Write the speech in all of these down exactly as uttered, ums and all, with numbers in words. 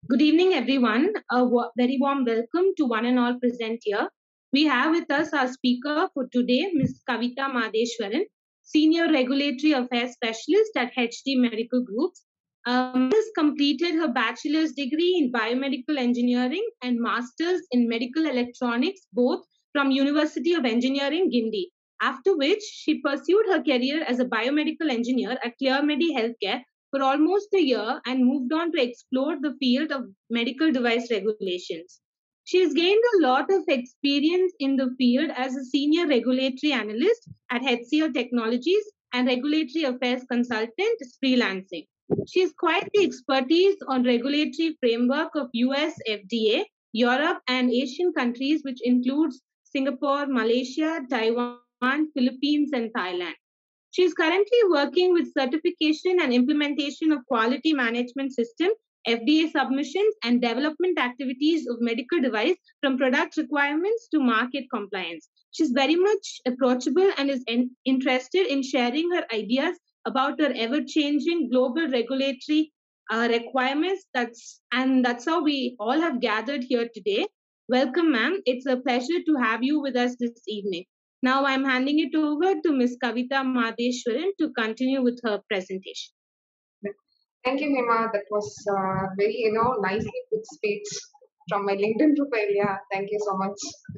Good evening, everyone. A wa- very warm welcome to one and all present here. We have with us our speaker for today, Miz Kavita Madeshwaran, Senior Regulatory Affairs Specialist at H D Medical Groups. Um, has completed her bachelor's degree in biomedical engineering and master's in medical electronics, both from University of Engineering, Guindy. After which, she pursued her career as a biomedical engineer at ClearMedi Healthcare for almost a year and moved on to explore the field of medical device regulations. She has gained a lot of experience in the field as a senior regulatory analyst at H C L Technologies and regulatory affairs consultant freelancing. She has quite the expertise on regulatory framework of U S F D A, Europe and Asian countries, which includes Singapore, Malaysia, Taiwan, Philippines, and Thailand. She is currently working with certification and implementation of quality management system, F D A submissions, and development activities of medical device from product requirements to market compliance. She's very much approachable and is in, interested in sharing her ideas about her ever-changing global regulatory uh, requirements. That's and that's how we all have gathered here today. Welcome, ma'am. It's a pleasure to have you with us this evening. Now I'm handing it over to Miz Kavita Madeshwaran to continue with her presentation. Thank you, Hema. That was uh, very, you know, nicely put speech from my LinkedIn profile. Yeah, thank you so much.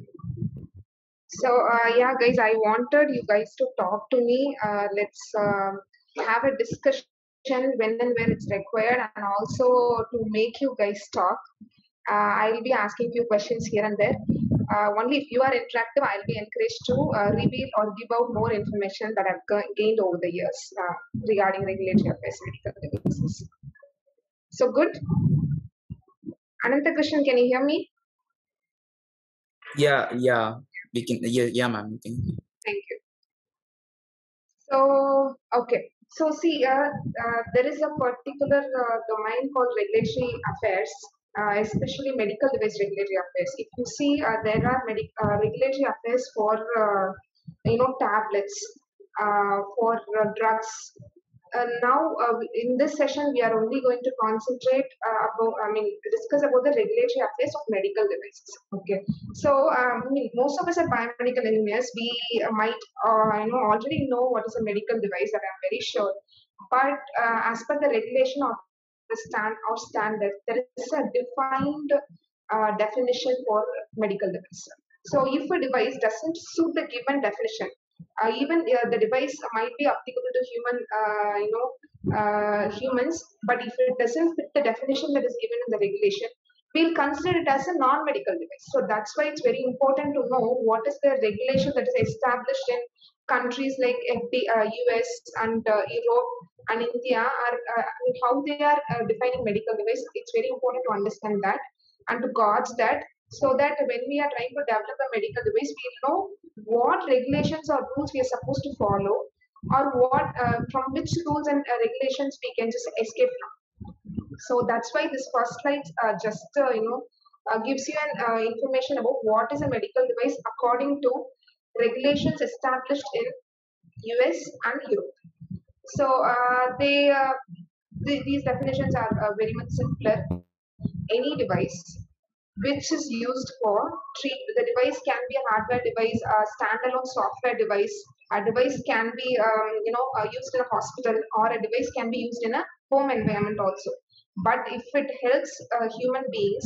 So, uh, yeah, guys, I wanted you guys to talk to me. Uh, let's uh, have a discussion when and where it's required, and also to make you guys talk. Uh, I'll be asking few questions here and there. Uh, only if you are interactive, I'll be encouraged to uh, reveal or give out more information that I've g- gained over the years uh, regarding regulatory affairs medical devices. So good. Ananta Krishnan, can you hear me? Yeah, yeah, we can. Yeah, yeah, ma'am. We can. Thank you. So, okay. So, see, uh, uh, there is a particular uh, domain called regulatory affairs, uh, especially medical device regulatory affairs. If you see, uh, there are medic- uh, regulatory affairs for, uh, you know, tablets, uh, for uh, drugs. Uh, now, uh, in this session, we are only going to concentrate uh, about, I mean, discuss about the regulatory affairs of medical devices. Okay. So, um, I mean, most of us are biomedical engineers. We uh, might, uh, you know, already know what is a medical device. That I'm very sure. But uh, as per the regulation of the stand or standard, there is a defined uh, definition for medical device. So, if a device doesn't suit the given definition, uh, even uh, the device might be applicable to human, uh, you know, uh, humans, but if it doesn't fit the definition that is given in the regulation, we'll consider it as a non-medical device. So that's why it's very important to know what is the regulation that is established in countries like F D, uh, U S and uh, Europe and India are uh, how they are uh, defining medical device. It's very important to understand that and to gauge that, so that when we are trying to develop a medical device, we know what regulations or rules we are supposed to follow, or what uh, from which rules and uh, regulations we can just escape from. So that's why this first slide uh, just uh, you know uh, gives you an uh, information about what is a medical device according to regulations established in U S and Europe. So uh, they uh, th- these definitions are uh, very much simpler. Any device which is used for treat the device can be a hardware device, a standalone software device. A device can be um, you know uh, used in a hospital, or a device can be used in a home environment also. But if it helps uh, human beings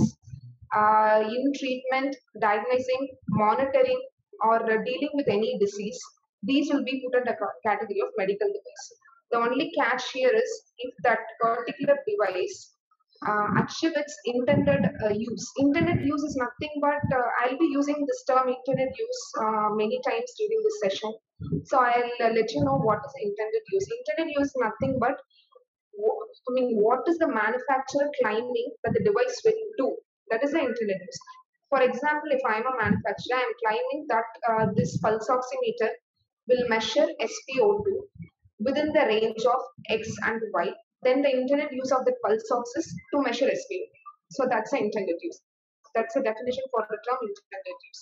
uh, in treatment, diagnosing, monitoring, or uh, dealing with any disease, these will be put under the category of medical device. The only catch here is if that particular device uh, achieve its intended uh, use. Intended use is nothing but uh, I'll be using this term intended use uh, many times during this session. So I'll uh, let you know what is intended use. Intended use is nothing but wh- I mean, what is the manufacturer claiming that the device will do? That is the intended use. For example, if I'm a manufacturer, I'm claiming that uh, this pulse oximeter will measure S p O two within the range of X and Y. Then the intended use of the pulse ox is to measure S p O two. So that's the intended use. That's the definition for the term intended use.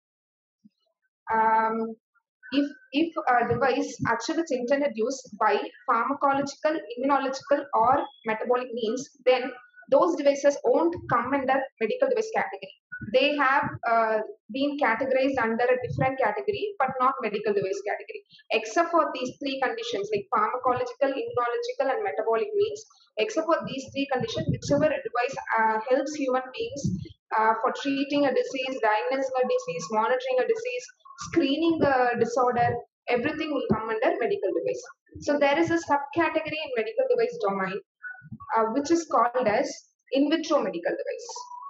Um, if if a device achieves its intended use by pharmacological, immunological, or metabolic means, then those devices won't come under medical device category. They have uh, been categorized under a different category, but not medical device category. Except for these three conditions like pharmacological, immunological, and metabolic needs. Except for these three conditions, whichever device uh, helps human beings uh, for treating a disease, diagnosing a disease, monitoring a disease, screening a disorder, everything will come under medical device. So there is a subcategory in medical device domain, uh, which is called as in vitro medical device,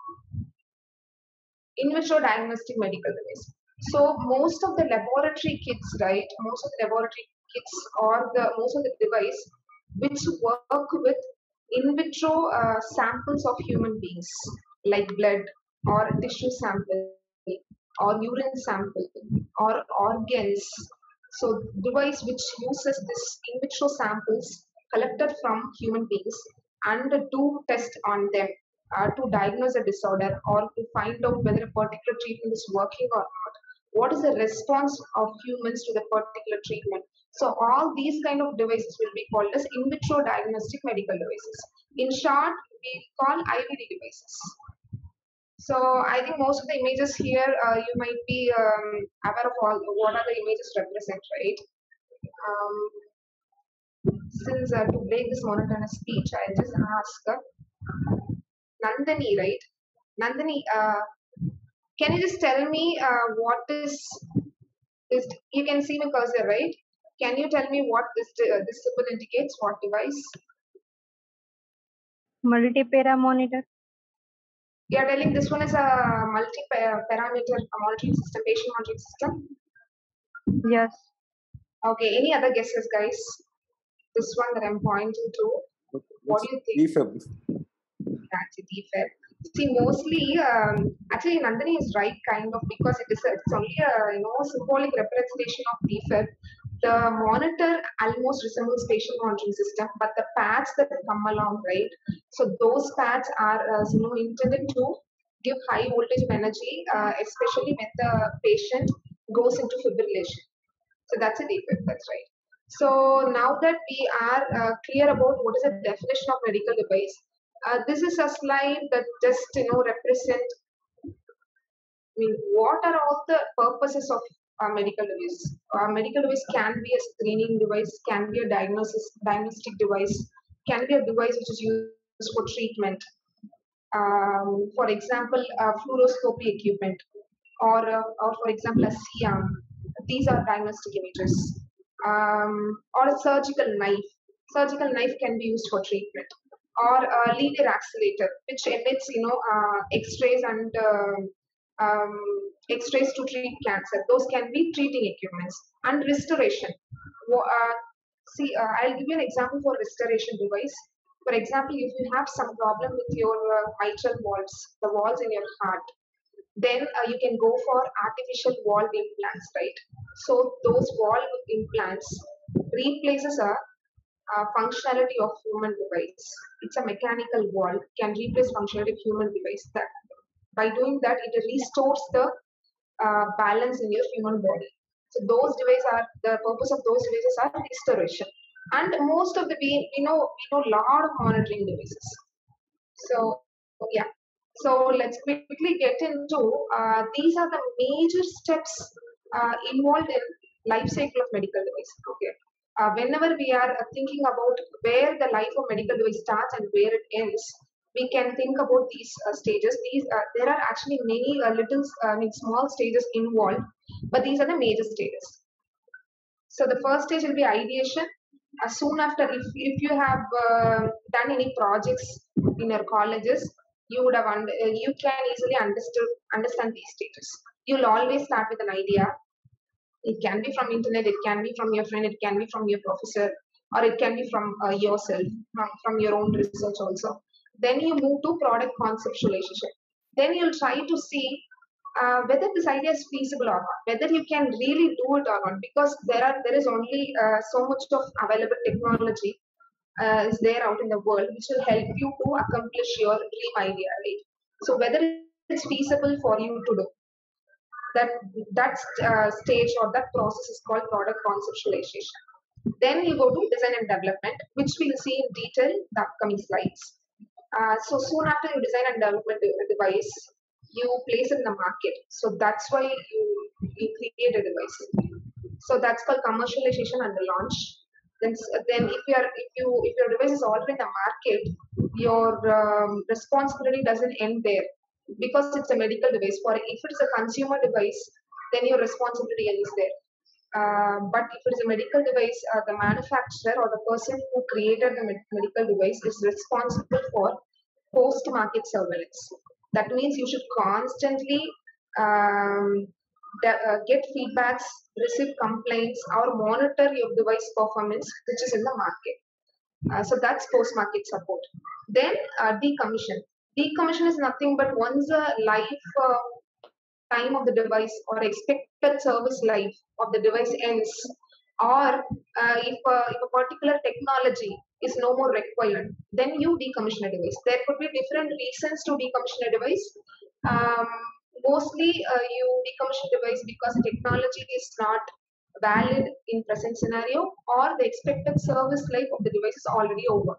in vitro diagnostic medical device. So most of the laboratory kits, right? Most of the laboratory kits or the most of the device which work with in vitro uh, samples of human beings, like blood or tissue sample or urine sample or organs. So device which uses this in vitro samples collected from human beings and do test on them uh, to diagnose a disorder or to find out whether a particular treatment is working or not. What is the response of humans to the particular treatment? So all these kind of devices will be called as in vitro diagnostic medical devices. In short, we call I V D devices. So I think most of the images here, uh, you might be um, aware of all what are the images represent, right? Um, since uh, to break this monotonous speech, I'll just ask uh, Nandini, right? Nandini, uh, can you just tell me uh, what is this? You can see my cursor, right? Can you tell me what this uh, this symbol indicates? What device? Multi-para monitor. You are telling this one is a multi-parameter monitoring system, patient monitoring system? Yes. Okay, any other guesses, guys? This one that I'm pointing to. What do you think? Defib. That's a defib. See, mostly, um, actually, Nandini is right, kind of, because it is a, it's only a you know symbolic representation of defib. The monitor almost resembles patient monitoring system, but the pads that come along, right? So those pads are uh, you know intended to give high voltage of energy, uh, especially when the patient goes into fibrillation. So that's a defib. That's right. So now that we are uh, clear about what is the definition of medical device, uh, this is a slide that just you know represent. I mean, what are all the purposes of a medical device? A medical device can be a screening device, can be a diagnosis diagnostic device, can be a device which is used for treatment. Um, for example, a fluoroscopy equipment, or uh, or for example a C I A M. These are diagnostic images. Um, or a surgical knife. Surgical knife can be used for treatment. Or a linear accelerator, which emits you know uh, X-rays and uh, um, X-rays to treat cancer. Those can be treating equipments. And restoration. Uh, see, uh, I'll give you an example for restoration device. For example, if you have some problem with your uh, mitral valves, the valves in your heart, then uh, you can go for artificial valve implants, right? So those valve implants replaces a, a functionality of human device. It's a mechanical valve, can replace functionality of human device. That by doing that, it restores the uh, balance in your human body. So those devices are the purpose of those devices are restoration. And most of the we, we know we know lot of monitoring devices. So yeah. So let's quickly get into uh, these are the major steps uh, involved in life cycle of medical device. Okay. Uh, whenever we are uh, thinking about where the life of medical device starts and where it ends, we can think about these uh, stages. These uh, there are actually many uh, little, uh, I mean, small stages involved, but these are the major stages. So the first stage will be ideation. Uh, soon after, if, if you have uh, done any projects in your colleges, you would have under, uh, you can easily understood understand these stages. You'll always start with an idea. It can be from internet, it can be from your friend, it can be from your professor, or it can be from uh, yourself, from, from your own research also. Then you move to product conceptualization. Then you'll try to see uh, whether this idea is feasible or not, whether you can really do it or not, because there are there is only uh, so much of available technology uh, is there out in the world which will help you to accomplish your dream idea, right? So whether it's feasible for you to do that, that uh, stage or that process is called product conceptualization. Then you go to design and development, which we'll see in detail in the upcoming slides. Uh, so soon after you design and develop a de- a device, you place it in the market. So that's why you, you create a device. So that's called commercialization and the launch. Then, s- then if you are if you if your device is already in the market, your um, responsibility doesn't end there because it's a medical device. For if it is a consumer device, then your responsibility ends there. Uh, but if it is a medical device, uh, the manufacturer or the person who created the med- medical device is responsible for post-market surveillance. That means you should constantly um, de- uh, get feedbacks, receive complaints, or monitor your device performance, which is in the market. Uh, so that's post-market support. Then uh, decommission. Decommission is nothing but once the life uh, time of the device or expected service life of the device ends, or uh, if, a, if a particular technology is no more required, then you decommission a device. There could be different reasons to decommission a device. Um, Mostly, uh, you decommission device because the technology is not valid in present scenario, or the expected service life of the device is already over.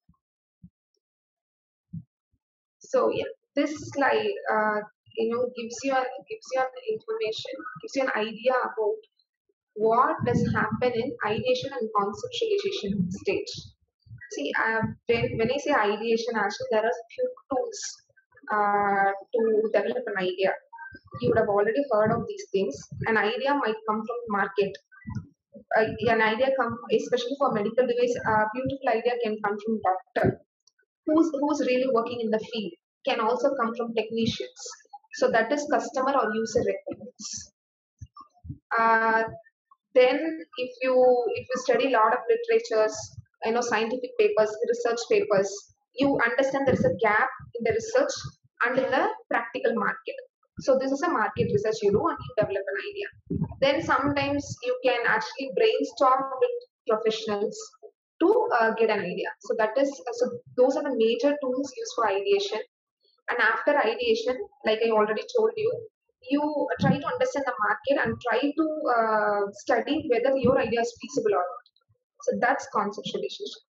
So yeah, this slide, uh, you know, gives you a, gives you an information, gives you an idea about what does happen in ideation and conceptualization stage. See, uh, when, when I say ideation, actually there are few tools uh, to develop an idea. You would have already heard of these things. An idea might come from market. Uh, an idea come, especially for medical device, a beautiful idea can come from doctor who's who's really working in the field, can also come from technicians. So that is customer or user requirements. Uh, then if you if you study a lot of literatures, you know, scientific papers, research papers, you understand there is a gap in the research and in the practical market. So this is a market research you do and you develop an idea. Then sometimes you can actually brainstorm with professionals to uh, get an idea. So that is so those are the major tools used for ideation. And after ideation, like I already told you, you try to understand the market and try to uh, study whether your idea is feasible or not. So that's conceptualization.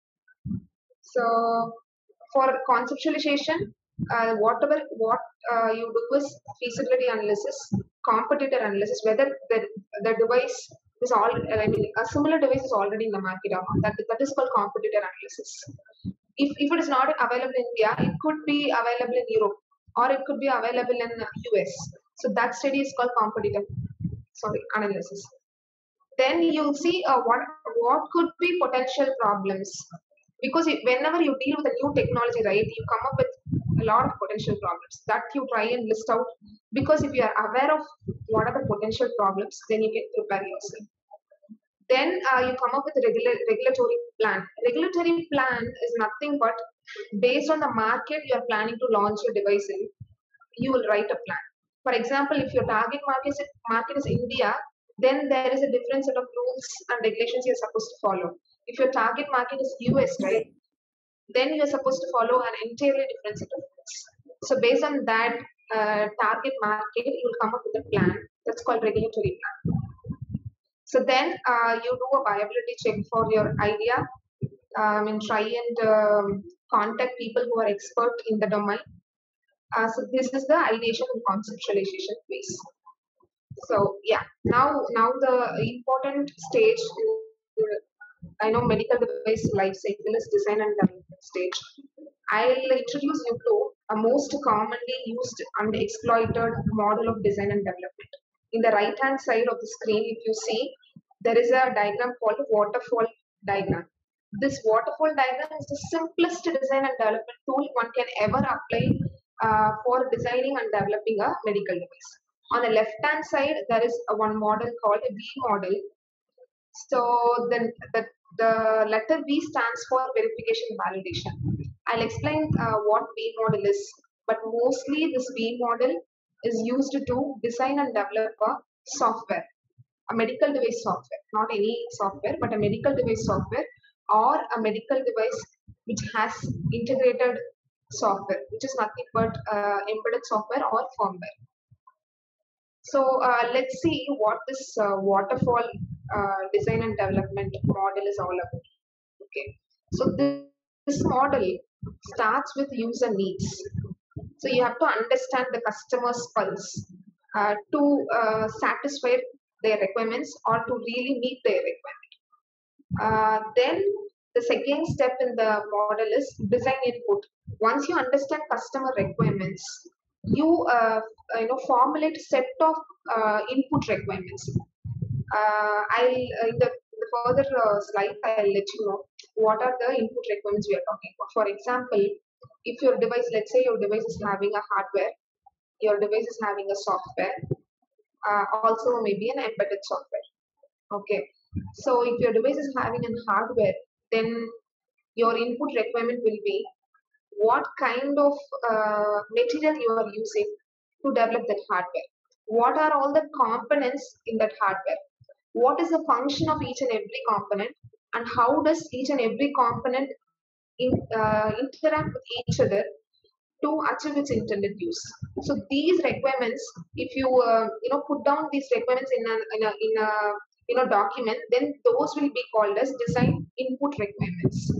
So for conceptualization, uh, whatever what uh, you do is feasibility analysis, competitor analysis, whether the, the device is all I mean, a similar device is already in the market or not. That, that is called competitor analysis. If, if it is not available in India, it could be available in Europe or it could be available in U S. So that study is called competitor sorry analysis. Then you'll see uh, what what could be potential problems, because it, whenever you deal with a new technology, right, you come up with a lot of potential problems that you try and list out, because if you are aware of what are the potential problems, then you can prepare yourself. Then uh, you come up with a regular, regulatory plan. Regulatory plan is nothing but based on the market you are planning to launch your device in, you will write a plan. For example, if your target market is, market is India, then there is a different set of rules and regulations you're supposed to follow. If your target market is U S, right, then you're supposed to follow an entirely different set of rules. So based on that uh, target market, you'll come up with a plan. That's called regulatory plan. So then uh, you do a viability check for your idea, um, and try and um, contact people who are expert in the domain. Uh, so this is the ideation and conceptualization phase. So yeah, now now the important stage, in, I know medical device life cycle is design and development stage. I'll introduce you to a most commonly used and exploited model of design and development. In the right hand side of the screen, if you see, there is a diagram called waterfall diagram. This waterfall diagram is the simplest design and development tool one can ever apply uh, for designing and developing a medical device. On the left hand side, there is a one model called a V model. So then the, the letter V stands for verification validation. I'll explain uh, what V model is, but mostly this V model is used to design and develop a software, a medical device software, not any software, but a medical device software or a medical device which has integrated software, which is nothing but uh, embedded software or firmware. So uh, let's see what this uh, waterfall uh, design and development model is all about. Okay, so this, this model starts with user needs. So you have to understand the customer's pulse uh, to uh, satisfy their requirements or to really meet their requirement. Uh, then the second step in the model is design input. Once you understand customer requirements, you uh, you know formulate set of uh, input requirements. Uh, I'll in the, the further uh, slides I'll let you know what are the input requirements we are talking about. For example, if your device, let's say your device is having a hardware, your device is having a software, uh, also maybe an embedded software. Okay, so if your device is having a hardware, then your input requirement will be what kind of uh, material you are using to develop that hardware. What are all the components in that hardware? What is the function of each and every component, and how does each and every component in, uh, interact with each other to achieve its intended use? So these requirements, if you uh, you know put down these requirements in a in a in a you know document, then those will be called as design input requirements.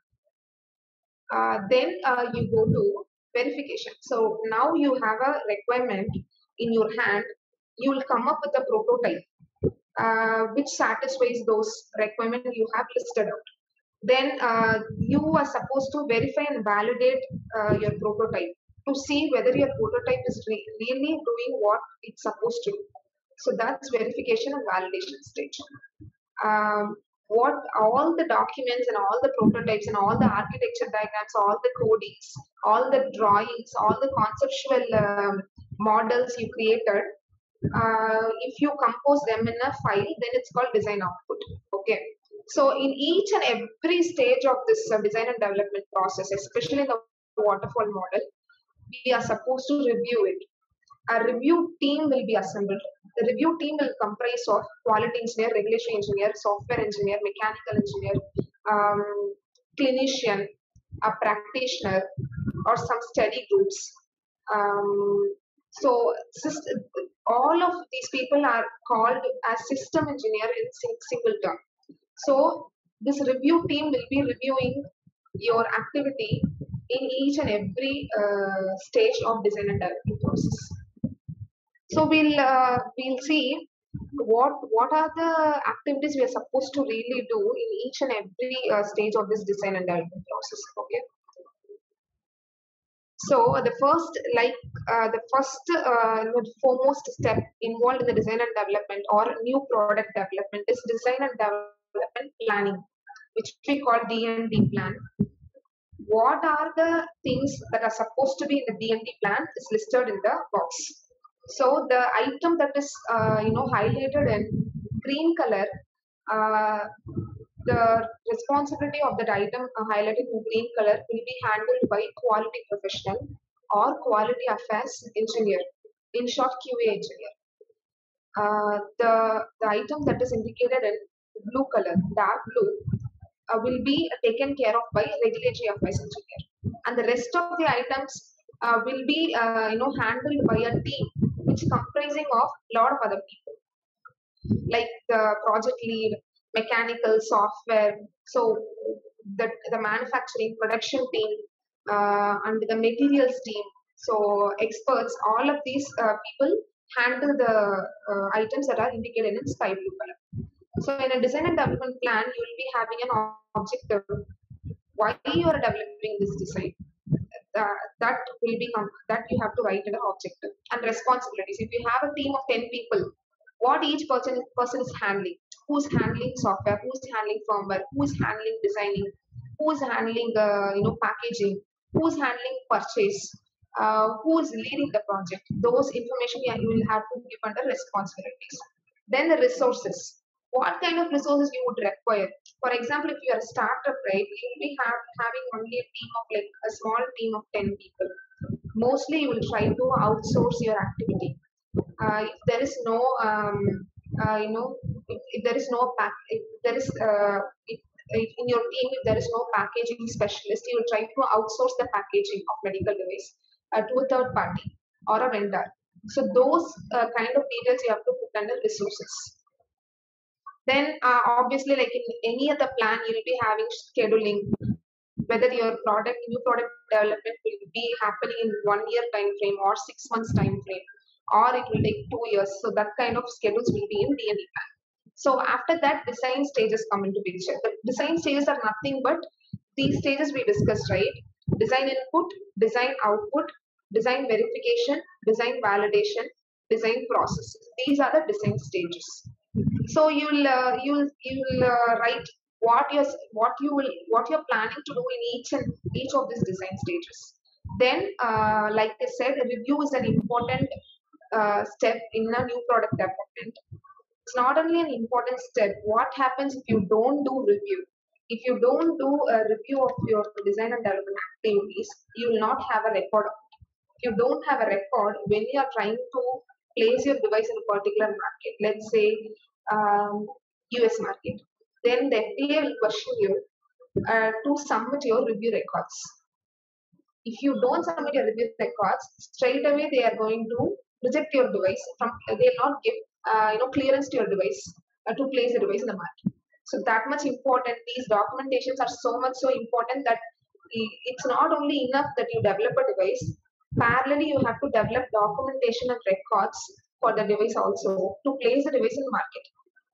Uh, then uh, you go to verification. So now you have a requirement in your hand. You will come up with a prototype uh, which satisfies those requirements you have listed out. Then uh, you are supposed to verify and validate uh, your prototype to see whether your prototype is re- really doing what it's supposed to do. So that's verification and validation stage. Um, what all the documents and all the prototypes and all the architecture diagrams, all the codings, all the drawings, all the conceptual um, models you created, uh, if you compose them in a file, then it's called design output. Okay. So in each and every stage of this uh, design and development process, especially in the waterfall model, we are supposed to review it. A review team will be assembled. The review team will comprise of quality engineer, regulatory engineer, software engineer, mechanical engineer, um, clinician, a practitioner, or some study groups. Um, so all of these people are called as system engineer in single term. So this review team will be reviewing your activity in each and every uh, stage of design and development process. So we'll uh, we'll see what what are the activities we are supposed to really do in each and every uh, stage of this design and development process. Okay. So the first, like uh, the first uh, foremost step involved in the design and development or new product development is design and development planning, which we call D and D plan. What are the things that are supposed to be in the D and D plan is listed in the box. So the item that is uh, you know highlighted in green color, uh, the responsibility of that item uh, highlighted in green color will be handled by quality professional or quality affairs engineer, in short Q A engineer. Uh, the, the item that is indicated in blue color, dark blue, uh, will be taken care of by regulatory affairs engineer, and the rest of the items uh, will be uh, you know handled by a team which comprising of a lot of other people, like the project lead, mechanical, software, so the, the manufacturing, production team, uh, and the materials team, so experts, all of these uh, people handle the uh, items that are indicated in sky blue color. So in a design and development plan, you will be having an objective. Why you are developing this design? Uh, that will be that you have to write in an objective. And responsibilities. If you have a team of ten people, what each person person is handling? Who's handling software? Who's handling firmware? Who's handling designing? Who's handling uh, you know packaging? Who's handling purchase? Uh, who is leading the project? Those information you will have to give under responsibilities. Then the resources. What kind of resources you would require? For example, if you are a startup, right, you will be have, having only a team of like a small team of ten people. Mostly, you will try to outsource your activity. Uh, if there is no, um, uh, you know, if, if there is no pack, if there is, uh, if, if in your team, if there is no packaging specialist, you will try to outsource the packaging of medical device uh, to a third party or a vendor. So those uh, kind of details you have to put under resources. Then uh, obviously, like in any other plan, you'll be having scheduling, whether your product, new product development will be happening in one year time frame or six months time frame, or it will take two years. So that kind of schedules will be in D and D plan. So after that, design stages come into picture. The design stages are nothing but these stages we discussed, right? Design input, design output, design verification, design validation, design process. These are the design stages. So you'll uh, you'll you'll uh, write what you're what you will what you're planning to do in each and each of these design stages. Then, uh, like I said, a review is an important uh, step in a new product development. It's not only an important step. What happens if you don't do review? If you don't do a review of your design and development activities, you will not have a record of it. If you don't have a record when you are trying to place your device in a particular market, let's say um, U S market, then the F D A will question you uh, to submit your review records. If you don't submit your review records, straight away they are going to reject your device. From they will not give uh, you know clearance to your device uh, to place the device in the market. So that much important. These documentations are so much so important that it's not only enough that you develop a device. Parallelly, you have to develop documentation and records for the device also to place the device in the market.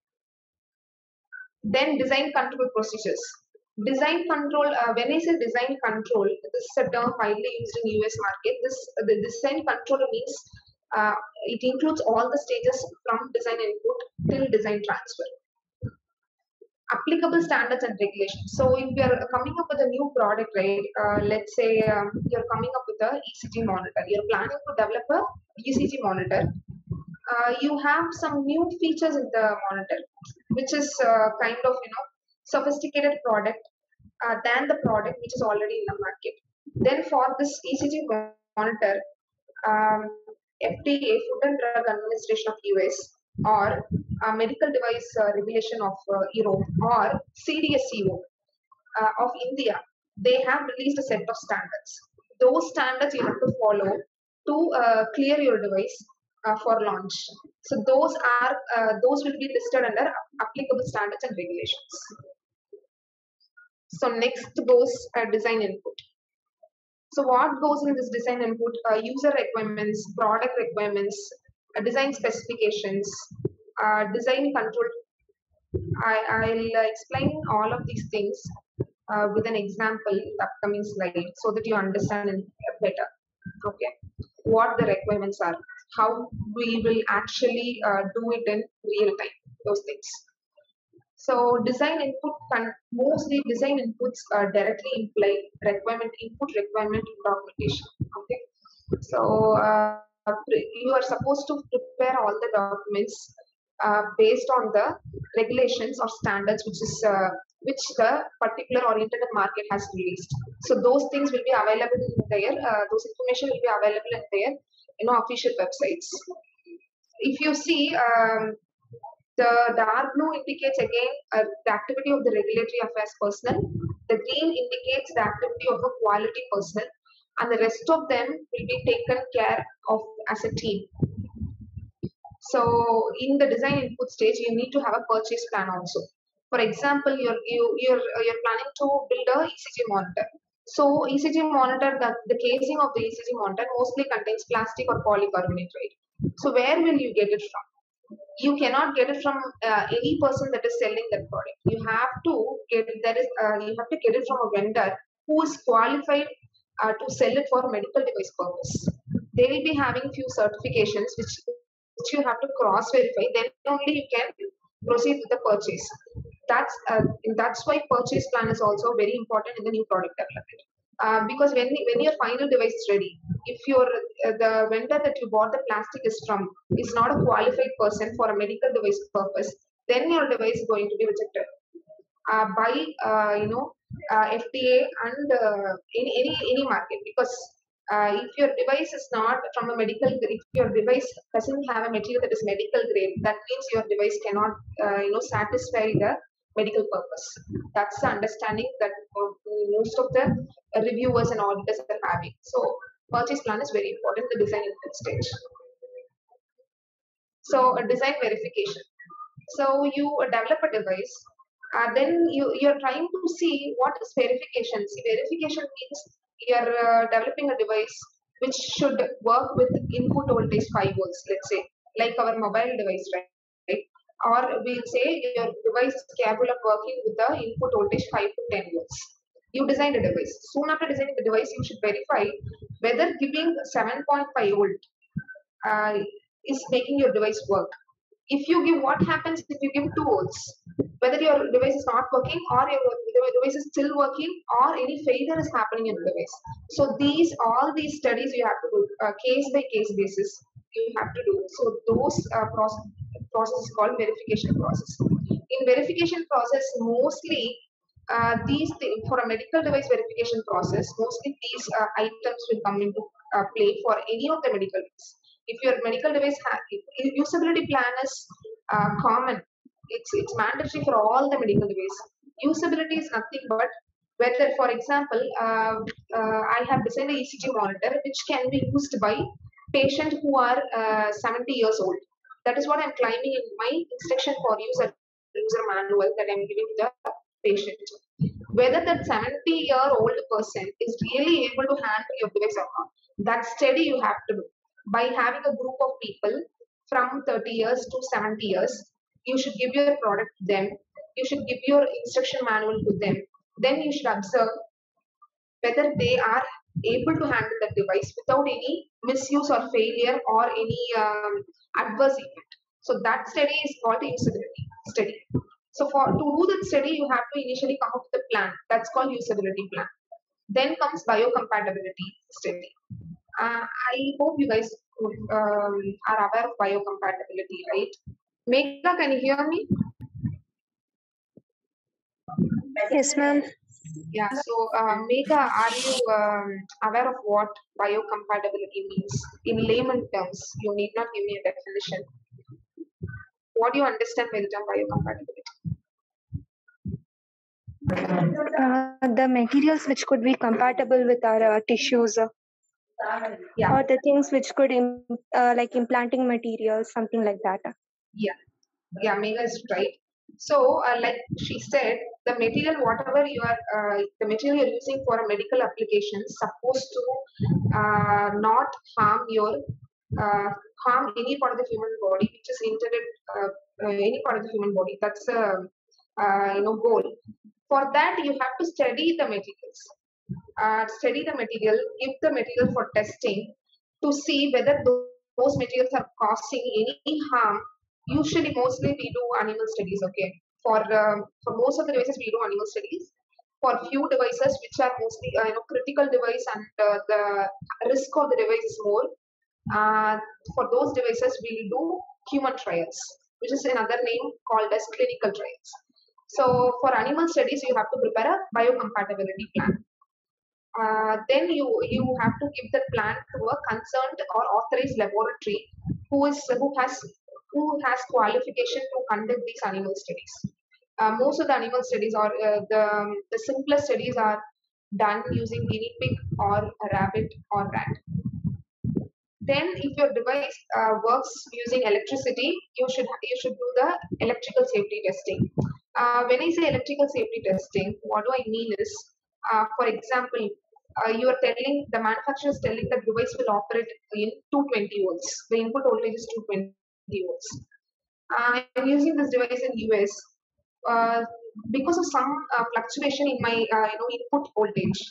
Then design control procedures. Design control, uh, when I say design control, this is a term widely used in U S market. This the design control means uh, it includes all the stages from design input till design transfer. Applicable standards and regulations. So if you are coming up with a new product, right? Uh, let's say um, you're coming up with a E C G monitor. You're planning to develop a E C G monitor. Uh, you have some new features in the monitor, which is uh, kind of you know sophisticated product uh, than the product which is already in the market. Then for this E C G monitor, um, F D A, Food and Drug Administration of U S, or uh, Medical Device uh, Regulation of uh, Europe, or C D S C O uh, of India, they have released a set of standards. Those standards you have to follow to uh, clear your device uh, for launch. So those are uh, those will be listed under applicable standards and regulations. So next goes uh, design input. So what goes in this design input? Uh, user requirements, product requirements, uh, design specifications, uh, design control. I, I'll explain all of these things uh, with an example in the upcoming slide so that you understand it better. Okay, what the requirements are, how we will actually uh, do it in real time, those things. So design input can mostly design inputs uh, directly imply requirement input, requirement documentation. Okay, so uh, you are supposed to prepare all the documents uh, based on the regulations or standards which is uh, which the particular oriented market has released. So those things will be available in their uh, those information will be available in their you know official websites. If you see. Um, The dark blue indicates again uh, the activity of the regulatory affairs personnel. The green indicates the activity of a quality personnel, and the rest of them will be taken care of as a team. So in the design input stage, you need to have a purchase plan also. For example, you're you, you're uh, you're planning to build a E C G monitor. So E C G monitor, the, the casing of the E C G monitor mostly contains plastic or polycarbonate, right? So where will you get it from? You cannot get it from uh, any person that is selling that product. You have to get that is uh, you have to get it from a vendor who is qualified uh, to sell it for medical device purpose. They will be having few certifications which, which you have to cross verify. Then only you can proceed with the purchase. That's uh, that's why purchase plan is also very important in the new product development. Uh, because when when your final device is ready, if your uh, the vendor that you bought the plastic is from is not a qualified person for a medical device purpose, then your device is going to be rejected uh, by uh, you know uh, F D A and uh, any any any market. Because uh, if your device is not from a medical, if your device doesn't have a material that is medical grade, that means your device cannot uh, you know satisfy the medical purpose. That's the understanding that uh, most of the uh, reviewers and auditors are having. So purchase plan is very important in the design input stage. So a design verification. So you develop a device Uh, then you you're trying to see what is verification. See, verification means you're uh, developing a device which should work with input voltage five volts, let's say, like our mobile device, right? Or we'll say your device is capable of working with the input voltage five to ten volts. You designed a device. Soon after designing the device, you should verify whether giving seven point five volt uh, is making your device work. If you give, what happens if you give two volts? Whether your device is not working or your device is still working or any failure is happening in the device. So these, all these studies you have to do, uh, case by case basis you have to do. So those uh, process, process is called verification process. In verification process, mostly uh, these things, for a medical device verification process, mostly these uh, items will come into uh, play for any of the medical device. If your medical device ha- usability plan is uh, common, it's it's mandatory for all the medical device. Usability is nothing but whether, for example, uh, uh, I have designed a E C G monitor which can be used by patients who are uh, seventy years old. That is what I'm claiming in my instruction for user user manual that I'm giving to the patient. Whether that seventy year old person is really able to handle your device or not, that study you have to do by having a group of people from thirty years to seventy years. You should give your product to them, you should give your instruction manual to them, then you should observe whether they are able to handle the device without any misuse or failure or any um, adverse effect. So that study is called a usability study. So for to do that study, you have to initially come up with a plan. That's called usability plan. Then comes biocompatibility study. Uh, I hope you guys um, are aware of biocompatibility, right? Megha, can you hear me? Yes, ma'am. Yeah. So, uh, Megha, are you um, aware of what biocompatibility means in layman terms? You need not give me a definition. What do you understand by the term biocompatibility? Uh, the materials which could be compatible with our uh, tissues, uh, Yeah. or the things which could, im- uh, like implanting materials, something like that. Yeah. Yeah, Megha is right. So, uh, like she said, the material, whatever you are, uh, the material you're using for a medical application, is supposed to uh, not harm your, uh, harm any part of the human body, which is intended, uh, uh, any part of the human body. That's a, uh, you know, goal. For that, you have to study the materials. Uh, study the material, give the material for testing to see whether those, those materials are causing any harm. Usually, mostly we do animal studies. Okay, for um, for most of the devices we do animal studies. For few devices which are mostly uh, you know critical device and uh, the risk of the device is more. Uh, for those devices we will do human trials, which is another name called as clinical trials. So for animal studies, you have to prepare a biocompatibility plan. Uh, then you you have to give the plan to a concerned or authorized laboratory who is who has who has qualification to conduct these animal studies. Uh, most of the animal studies or uh, the the simplest studies are done using guinea pig or a rabbit or rat. Then, if your device uh, works using electricity, you should you should do the electrical safety testing. Uh, when I say electrical safety testing, what do I mean is, uh, for example, uh, you are telling the manufacturer is telling the device will operate in two hundred twenty volts. The input voltage is two hundred twenty volts. Uh, I'm using this device in U S. Uh, because of some uh, fluctuation in my uh, you know input voltage,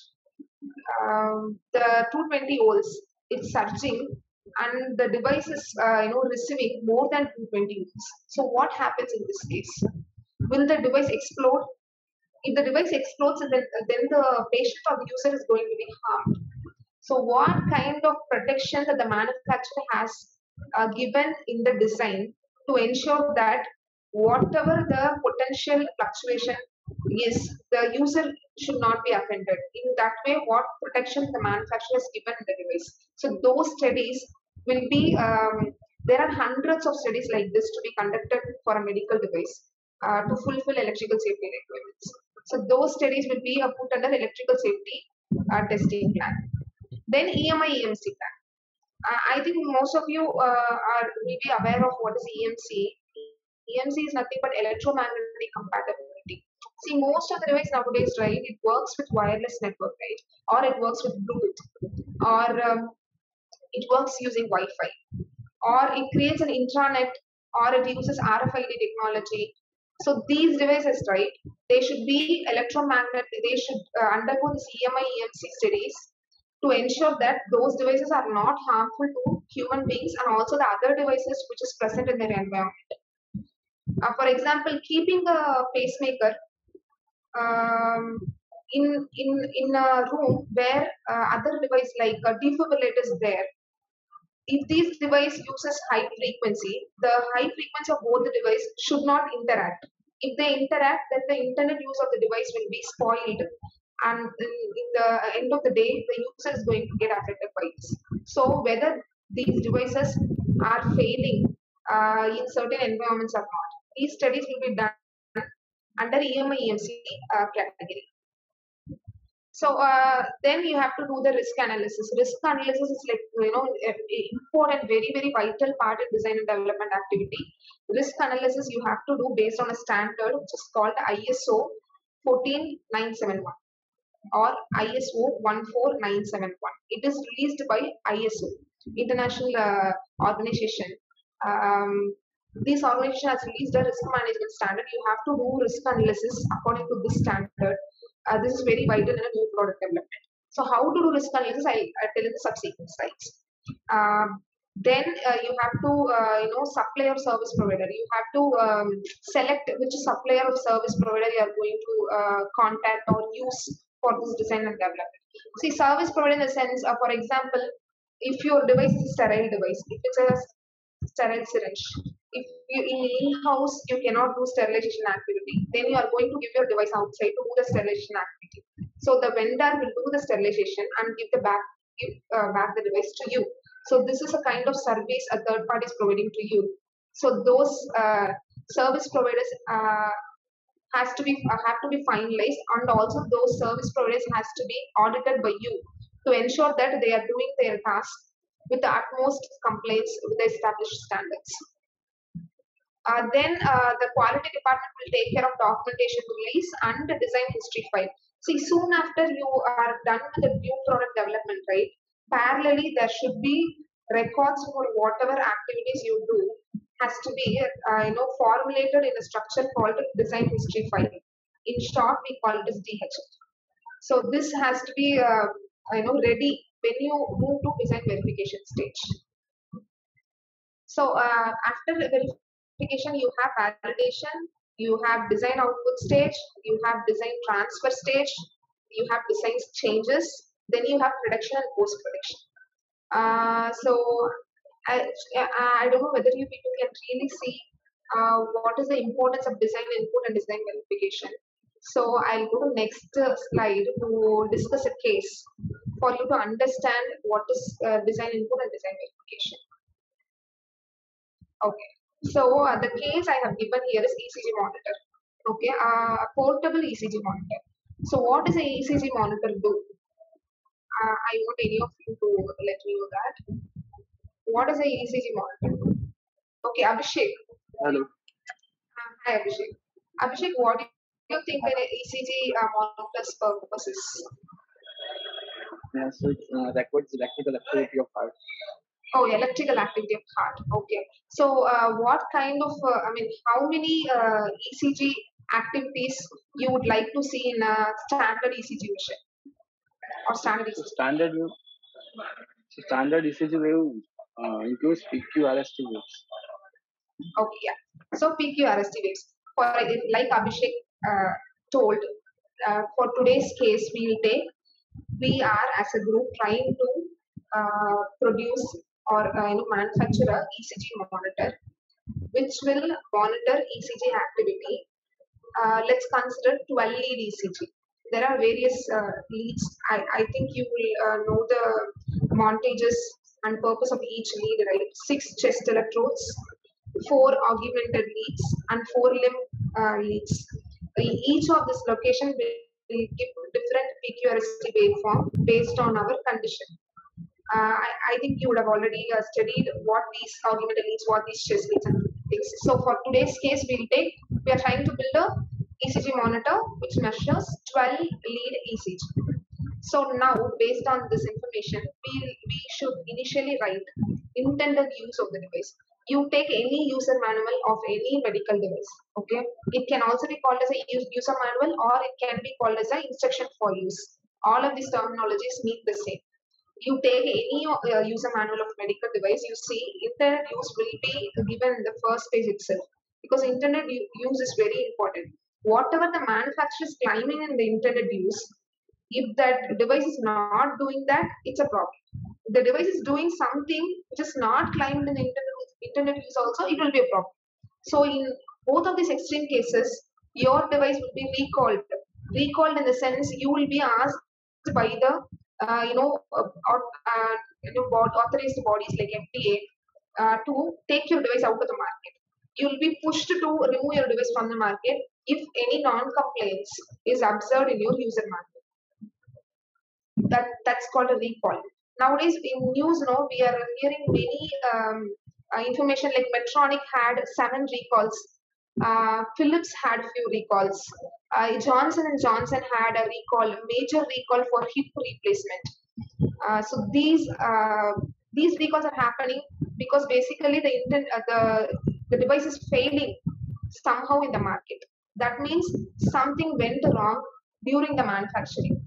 um, the two hundred twenty volts it's surging and the device is uh, you know receiving more than two hundred twenty volts. So what happens in this case? Will the device explode? If the device explodes, then, then the patient or the user is going to be harmed. So what kind of protection that the manufacturer has uh, given in the design to ensure that whatever the potential fluctuation is, the user should not be offended. In that way, what protection the manufacturer has given in the device. So those studies will be, um, there are hundreds of studies like this to be conducted for a medical device uh, to fulfill electrical safety requirements. So those studies will be uh, put under electrical safety uh, testing plan. Then E M I E M C plan. Uh, I think most of you uh, are will be aware of what is E M C. E M C is nothing but electromagnetic compatibility. See, most of the device nowadays, right, it works with wireless network, right, or it works with Bluetooth, or um, it works using Wi-Fi, or it creates an intranet, or it uses R F I D technology. So these devices, right, they should be electromagnet, they should uh, undergo this E M I E M C studies to ensure that those devices are not harmful to human beings and also the other devices which is present in their environment. Uh, for example, keeping a pacemaker um, in in in a room where uh, other device like a defibrillator is there. If these device uses high frequency, the high frequency of both the device should not interact. If they interact, then the internet use of the device will be spoiled, and in, in the end of the day, the user is going to get affected by this. So whether these devices are failing uh, in certain environments or not, these studies will be done under E M I E M C uh, category. So uh, then you have to do the risk analysis. Risk analysis is like, you know, important, very, very vital part in design and development activity. Risk analysis you have to do based on a standard which is called I S O fourteen nine seven one or I S O one four nine seven one. It is released by I S O, International uh, Organization. Um, this organization has released a risk management standard. You have to do risk analysis according to this standard. Uh, this is very vital in a new product development. So how to do risk analysis, I'll, I'll tell in the subsequent slides. Um, then uh, you have to, uh, you know, supplier or service provider. You have to um, select which supplier or service provider you are going to uh, contact or use for this design and development. See, service provider in the sense, uh, for example, if your device is a sterile device, if it's a sterile syringe, if you in-house you cannot do sterilization activity, then you are going to give your device outside to do the sterilization activity. So the vendor will do the sterilization and give the back give uh, back the device to you. So this is a kind of service a third party is providing to you. So those uh, service providers uh, has to be uh, have to be finalized, and also those service providers has to be audited by you to ensure that they are doing their task with the utmost compliance with the established standards. Uh, then uh, the quality department will take care of documentation release and the design history file. See, soon after you are done with the new product development, right? Parallelly, there should be records for whatever activities you do has to be, uh, you know, formulated in a structure called design history file. In short, we call it as D H F. So this has to be, uh, you know, ready when you move to design verification stage. So uh, after verification, you have validation, you have design output stage, you have design transfer stage, you have design changes, then you have production and post production. Uh, so I, I don't know whether you people can really see uh, what is the importance of design input and design verification. So I'll go to next uh, slide to discuss a case for you to understand what is uh, design input and design verification. Okay, so uh, the case I have given here is E C G monitor. Okay, uh, a portable E C G monitor. So what does a E C G monitor do? Uh, I want any of you to let me know that. What is a E C G monitor? Okay, Abhishek. Hello. Uh, hi, Abhishek. Abhishek, what do you think an E C G uh, monitor's purpose is? Yeah, so it uh, records electrical activity of heart. Oh, electrical activity of heart. Okay. So, uh, what kind of, uh, I mean, how many uh, E C G activities you would like to see in a standard E C G machine or standard E C G? So standard wave, so standard E C G wave uh, includes P Q R S T waves. Okay, yeah. So P Q R S T waves. For like Abhishek uh, told, uh, for today's case, we will take. We are as a group trying to uh, produce or uh, you know, manufacture a E C G monitor, which will monitor E C G activity. Uh, let's consider twelve lead E C G. There are various uh, leads. I, I think you will uh, know the montages and purpose of each lead, right? Six chest electrodes, four augmented leads, and four limb uh, leads. Each of this location will give different P Q R S T waveform based on our condition. Uh, I, I think you would have already uh, studied what these augmented leads, what these chest leads and things. So for today's case, we'll take, we are trying to build a E C G monitor which measures twelve lead E C G. So now, based on this information, we, we should initially write intended use of the device. You take any user manual of any medical device, okay? It can also be called as a user manual, or it can be called as an instruction for use. All of these terminologies mean the same. You take any uh, user manual of medical device, you see intended use will be given in the first page itself, because intended use is very important. Whatever the manufacturer is claiming in the intended use, if that device is not doing that, it's a problem. If the device is doing something which is not claimed in the intended, intended use also, it will be a problem. So in both of these extreme cases, your device will be recalled. Recalled in the sense you will be asked by the uh, you know uh, uh, you know authorized bodies like F D A uh, to take your device out of the market. You will be pushed to remove your device from the market if any non-compliance is observed in your user manual. That that's called a recall. Nowadays in news, no, we are hearing many um, uh, information like Medtronic had seven recalls, uh, Philips had few recalls, uh, Johnson and Johnson had a recall, a major recall for hip replacement. Uh, so these uh, these recalls are happening because basically the intent, uh, the the device is failing somehow in the market. That means something went wrong during the manufacturing.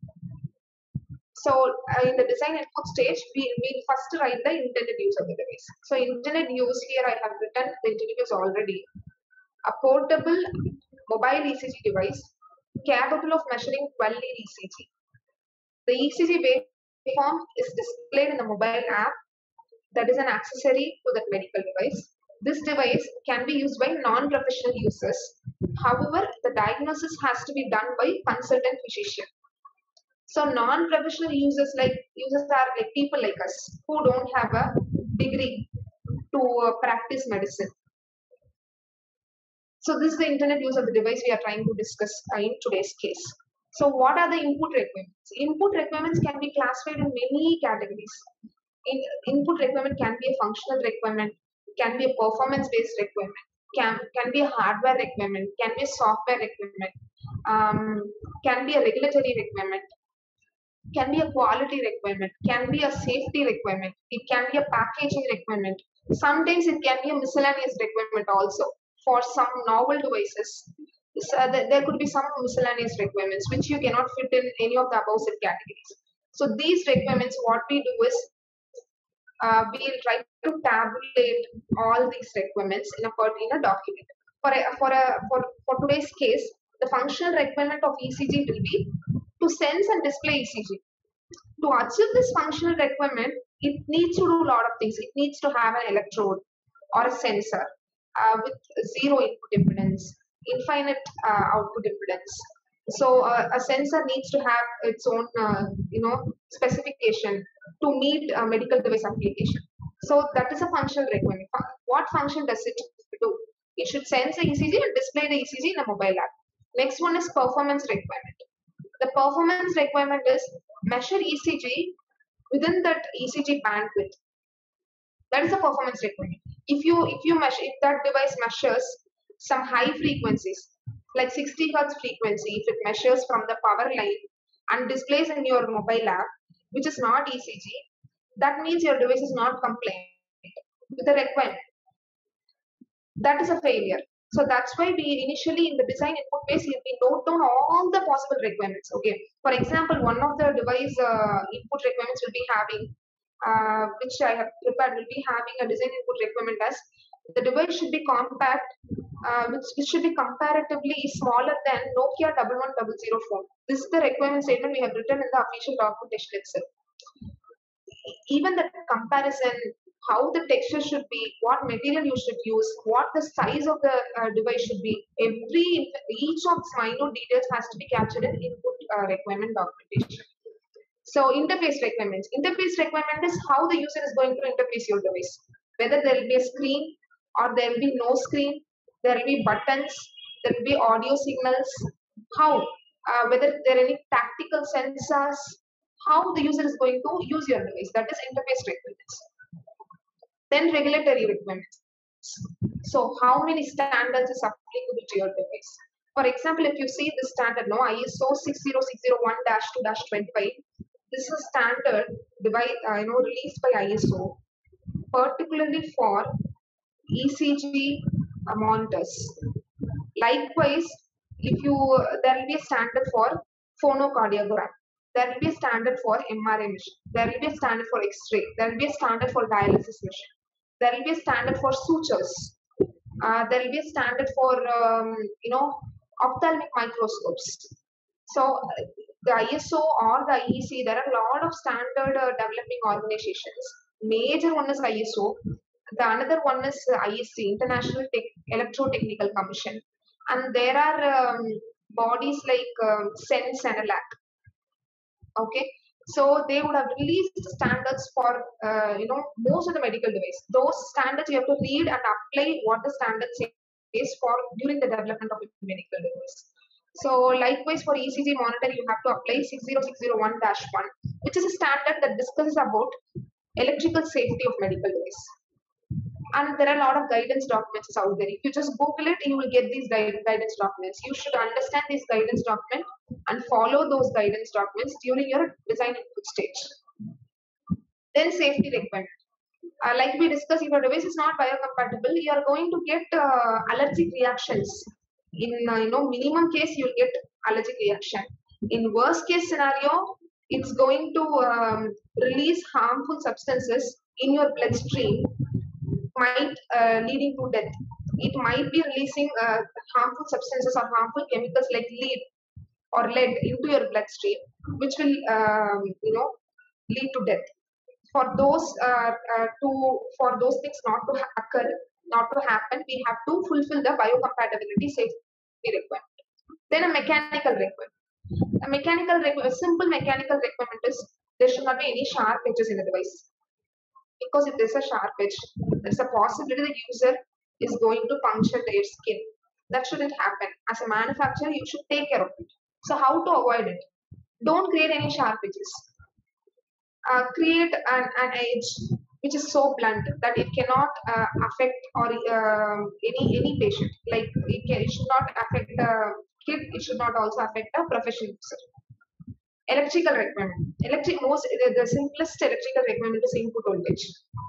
So uh, in the design input stage, we we first write the intended use of the device. So intended use here I have written the intended use already. A portable mobile E C G device capable of measuring twelve lead E C G. The E C G waveform is displayed in the mobile app that is an accessory to that medical device. This device can be used by non-professional users. However, the diagnosis has to be done by consultant physician. So non-professional users like users are like people like us who don't have a degree to uh, practice medicine. So this is the intended use of the device we are trying to discuss uh, in today's case. So what are the input requirements? Input requirements can be classified in many categories. In, input requirement can be a functional requirement, can be a performance-based requirement, can, can be a hardware requirement, can be a software requirement, um, can be a regulatory requirement, can be a quality requirement, can be a safety requirement, it can be a packaging requirement. Sometimes it can be a miscellaneous requirement also. For some novel devices, so there could be some miscellaneous requirements which you cannot fit in any of the above set categories. So these requirements, what we do is uh, we will try to tabulate all these requirements in a in a document. For a, for a for for today's case, the functional requirement of E C G will be to sense and display E C G. To achieve this functional requirement, it needs to do a lot of things. It needs to have an electrode or a sensor uh, with zero input impedance, infinite uh, output impedance. So uh, a sensor needs to have its own, uh, you know, specification to meet a medical device application. So that is a functional requirement. What function does it do? It should sense the E C G and display the E C G in a mobile app. Next one is performance requirement. The performance requirement is measure E C G within that E C G bandwidth. That is a performance requirement. If you if you measure if that device measures some high frequencies like sixty hertz frequency, if it measures from the power line and displays in your mobile app, which is not E C G, that means your device is not compliant with the requirement. That is a failure. So that's why we initially in the design input phase, we note down all the possible requirements. Okay. For example, one of the device uh, input requirements will be having, uh, which I have prepared, will be having a design input requirement as the device should be compact, uh, which, which should be comparatively smaller than Nokia one one zero zero phone. This is the requirement statement we have written in the official documentation itself. Even the comparison, how the texture should be, what material you should use, what the size of the uh, device should be. Every each of these minute details has to be captured in input uh, requirement documentation. So interface requirements. Interface requirement is how the user is going to interface your device. Whether there will be a screen or there will be no screen, there will be buttons, there will be audio signals. How? Uh, whether there are any tactical sensors. How the user is going to use your device. That is interface requirements. Then regulatory requirements. So how many standards is applicable to your device? For example, if you see the standard, no, I S O six zero six zero one dash two dash twenty-five, this is a standard device, uh, you know, released by I S O, particularly for E C G uh, monitors. Likewise, if you there will be a standard for phonocardiogram, there will be a standard for M R I machine, there will be a standard for X-ray, there will be a standard for dialysis machine, there will be a standard for sutures, uh, there will be a standard for um, you know ophthalmic microscopes. So uh, the I S O or the I E C, there are a lot of standard uh, developing organizations. Major one is I S O. The another one is uh, I S C, International Tech Electrotechnical Commission, and there are um, bodies like um, SENS and ALAC. Okay, so they would have released standards for uh, you know most of the medical device. Those standards you have to read and apply what the standard says for during the development of a medical device. So likewise for E C G monitor, you have to apply six zero six zero one dash one, which is a standard that discusses about electrical safety of medical device. And there are a lot of guidance documents out there. If you just Google it, you will get these guidance documents. You should understand these guidance documents and follow those guidance documents during your design input stage. Then safety requirement. Uh, like we discussed, if your device is not biocompatible, you are going to get uh, allergic reactions. In uh, you know minimum case, you'll get allergic reaction. In worst case scenario, it's going to um, release harmful substances in your bloodstream, might uh, leading to death. It might be releasing uh, harmful substances or harmful chemicals like lead or lead into your bloodstream, which will um, you know lead to death. For those uh, uh, to for those things not to occur, not to happen, we have to fulfill the biocompatibility safety requirement. Then a mechanical requirement. A mechanical requirement, a simple mechanical requirement is there should not be any sharp edges in the device. Because if there's a sharp edge, there's a possibility the user is going to puncture their skin. That shouldn't happen. As a manufacturer, you should take care of it. So how to avoid it? Don't create any sharp edges. Uh, create an, an edge which is so blunt that it cannot uh, affect or uh, any any patient. Like it, can, it should not affect the kid. It should not also affect the professional user. Electrical requirement. Electric most the, the simplest electrical requirement is input voltage.